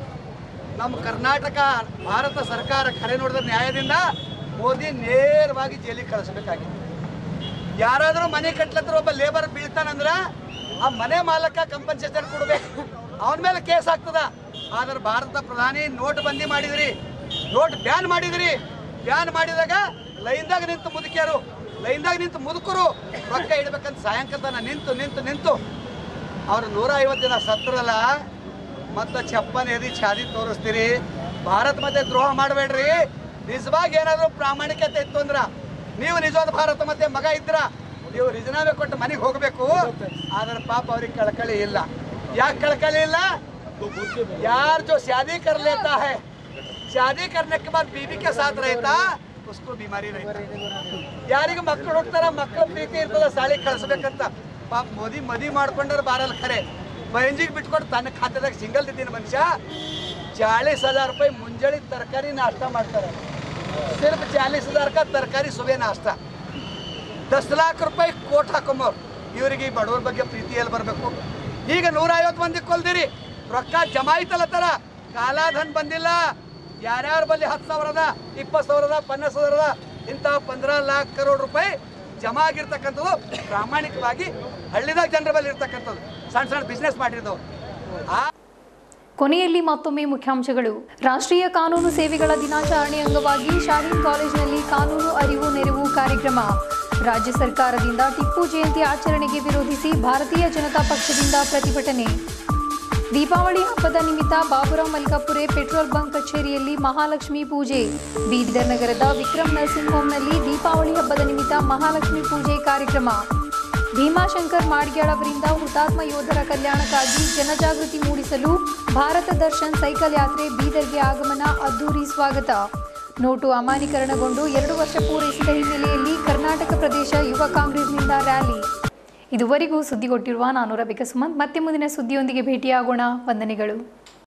ನಮ್ಮ ಕರ್ನಾಟಕ ಭಾರತ ಸರ್ಕಾರ ಕರೆ ನೋಡಿದ ನ್ಯಾಯದಿಂದ ಮೋದಿ ನೇರವಾಗಿ ಜೈಲಿಗೆ ಕಳಿಸ್ಬೇಕಾಗಿತ್ತು. ಯಾರಾದರೂ ಮನೆ ಕಟ್ಲತ್ರ ಒಬ್ಬ ಲೇಬರ್ ಬೀಳ್ತಾನಂದ್ರೆ ಆ ಮನೆ ಮಾಲಕ ಕಂಪನ್ಸೇಷನ್ ಕೊಡಬೇಕು, ಅವನ ಮೇಲೆ ಕೇಸ್ ಆಗ್ತದ. ಆದ್ರೆ ಭಾರತ ಪ್ರಧಾನಿ ನೋಟ್ ಬಂದಿ ಮಾಡಿದ್ರಿ, ನೋಟ್ ಬ್ಯಾನ್ ಮಾಡಿದ್ರಿ. ಬ್ಯಾನ್ ಮಾಡಿದಾಗ ಲೈನ್ದಾಗ ನಿಂತು ಮುದುಕಿಯರು, ಲೈನ್ದಾಗ ನಿಂತು ಮುದುಕರು ರೊಕ್ಕ ಇಡ್ಬೇಕಂತ ಸಾಯಂಕಾಲ ನಿಂತು ನಿಂತು ನಿಂತು ಅವ್ರು ನೂರ ಐವತ್ತು ದಿನ ಸತ್ರಲ್ಲ. ಮತ್ತು ಚಪ್ಪನ್ ಎದಿ ಛಾದಿ ತೋರಿಸ್ತೀರಿ. ಭಾರತ ಮತ್ತೆ ದ್ರೋಹ ಮಾಡಬೇಡ್ರಿ. ನಿಜವಾಗಿ ಏನಾದರೂ ಪ್ರಾಮಾಣಿಕತೆ ಇತ್ತು ಅಂದ್ರೆ ನೀವು ನಿಜವಾದ ಭಾರತ ಮತ್ತೆ ಮಗ ಇದ್ರ ನೀವು ರಿಜನಾಮೆ ಕೊಟ್ಟು ಮನೆಗೆ ಹೋಗಬೇಕು. ಆದ್ರೆ ಪಾಪ ಅವ್ರಿಗೆ ಕಳಕಳಿ ಇಲ್ಲ. ಯಾಕೆ ಕಳಕಳಿ ಇಲ್ಲ? ಯಾರು जो शादी कर लेता है, शादी करने के बाद बीवी के साथ रहता उसको बीमारी रहता. ಯಾರಿಗೆ ಮಕ್ಕಳು ಹುಡ್ತಾರ, ಮಕ್ಕಳ ಪ್ರೀತಿ ಇರ್ತದ, ಸಾಲಿ ಕಳಿಸ್ಬೇಕಂತ ಪಾಪ ಮೋದಿ ಮದಿ ಮಾಡ್ಕೊಂಡ್ರೆ ಬಾರಲ್ಲ ಖರೆ. ಬೈಂಜಿಗೆ ಬಿಟ್ಕೊಟ್ಟು ತನ್ನ ಖಾತೆದಾಗ ಸಿಂಗಲ್ ಇದ್ದೀನಿ ಮನುಷ್ಯ ಚಾಳೀಸ್ ಹಜಾರ್ ರೂಪಾಯಿ ಮುಂಜಾನೆ ತರಕಾರಿ ನಾಷ್ಟ ಮಾಡ್ತಾರೆ. ಸಿರ್ಫ್ ಚಾಲೀಸ್ ಹಜಾರ್ का ತರಕಾರಿ ಸುಬೆ ನಾಷ್ಟ. ದಸ್ ಲಾಖ ರೂಪಾಯಿ ಕೋಟ್ ಹಾಕೊಂಬವ್ರು. ಇವರಿಗೆ ಬಡವ್ರ ಬಗ್ಗೆ ಪ್ರೀತಿ ಎಲ್ಲಿ ಬರಬೇಕು? ಈಗ ನೂರ ಐವತ್ತು ಮಂದಿ ಕೊಲ್ದಿರಿ, ರೊಕ್ಕ ಜಮಾಯಿತಲ್ಲತ್ತಾರ, ಕಾಲಾಧನ್ ಬಂದಿಲ್ಲ. ಯಾರ್ಯಾರ ಬಲ್ಲಿ ಹತ್ತು ಸಾವಿರದ ಇಪ್ಪತ್ತು ಸಾವಿರದ ಪನ್ನಾಸ್ ಸಾವಿರದ ಇಂತಹ ಪಂದ್ರ ಲಾಖ ಕರೋಡ್ ರೂಪಾಯಿ ಜಮಾ ಆಗಿರ್ತಕ್ಕಂಥದ್ದು ಪ್ರಾಮಾಣಿಕವಾಗಿ ಹಳ್ಳಿದಾಗ ಜನರ ಬಲ್ಲಿ ಇರ್ತಕ್ಕಂಥದ್ದು, ಸಣ್ಣ ಸಣ್ಣ ಬಿಸ್ನೆಸ್ ಮಾಡಿರ್ದವ್ರು. ಆ ಕೊನೆಯಲ್ಲಿ ಮತ್ತೊಮ್ಮೆ ಮುಖ್ಯಾಂಶಗಳು. ರಾಷ್ಟ್ರೀಯ ಕಾನೂನು ಸೇವೆಗಳ ದಿನಾಚರಣೆ ಅಂಗವಾಗಿ ಶಾಹೀನ್ ಕಾಲೇಜಿನಲ್ಲಿ ಕಾನೂನು ಅರಿವು ನೆರವು ಕಾರ್ಯಕ್ರಮ. ರಾಜ್ಯ ಸರ್ಕಾರದಿಂದ ಟಿಪ್ಪು ಜಯಂತಿ ಆಚರಣೆಗೆ ವಿರೋಧಿಸಿ ಭಾರತೀಯ ಜನತಾ ಪಕ್ಷದಿಂದ ಪ್ರತಿಭಟನೆ. ದೀಪಾವಳಿ ಹಬ್ಬದ ನಿಮಿತ್ತ ಬಾಬುರಾವ್ ಮಲ್ಕಾಪುರೆ ಪೆಟ್ರೋಲ್ ಬಂಕ್ ಕಚೇರಿಯಲ್ಲಿ ಮಹಾಲಕ್ಷ್ಮಿ ಪೂಜೆ. ಬೀದರ್ ನಗರದ ವಿಕ್ರಮ್ ನರ್ಸಿಂಗ್ ಹೋಂನಲ್ಲಿ ದೀಪಾವಳಿ ಹಬ್ಬದ ನಿಮಿತ್ತ ಮಹಾಲಕ್ಷ್ಮಿ ಪೂಜೆ ಕಾರ್ಯಕ್ರಮ. ಭೀಮಾಶಂಕರ್ ಮಾಡ್ಗ್ಯಾಳ್ ಅವರಿಂದ ಹುತಾತ್ಮ ಯೋಧರ ಕಲ್ಯಾಣಕ್ಕಾಗಿ ಜನಜಾಗೃತಿ ಮೂಡಿಸಲು ಭಾರತ ದರ್ಶನ್ ಸೈಕಲ್ ಯಾತ್ರೆ ಬೀದರ್ಗೆ ಆಗಮನ, ಅದ್ದೂರಿ ಸ್ವಾಗತ. ನೋಟು ಅಮಾನ್ಯೀಕರಣಗೊಂಡು ಎರಡು ವರ್ಷ ಪೂರೈಸಿದ ಹಿನ್ನೆಲೆಯಲ್ಲಿ ಕರ್ನಾಟಕ ಪ್ರದೇಶ ಯುವ ಕಾಂಗ್ರೆಸ್ನಿಂದ ರ್ಯಾಲಿ. ಇದುವರೆಗೂ ಸುದ್ದಿ ಕೊಟ್ಟಿರುವ ನಾನು ರವಿಕಾ ಸುಮಂತ್. ಮತ್ತೆ ಮುಂದಿನ ಸುದ್ದಿಯೊಂದಿಗೆ ಭೇಟಿಯಾಗೋಣ. ವಂದನೆಗಳು.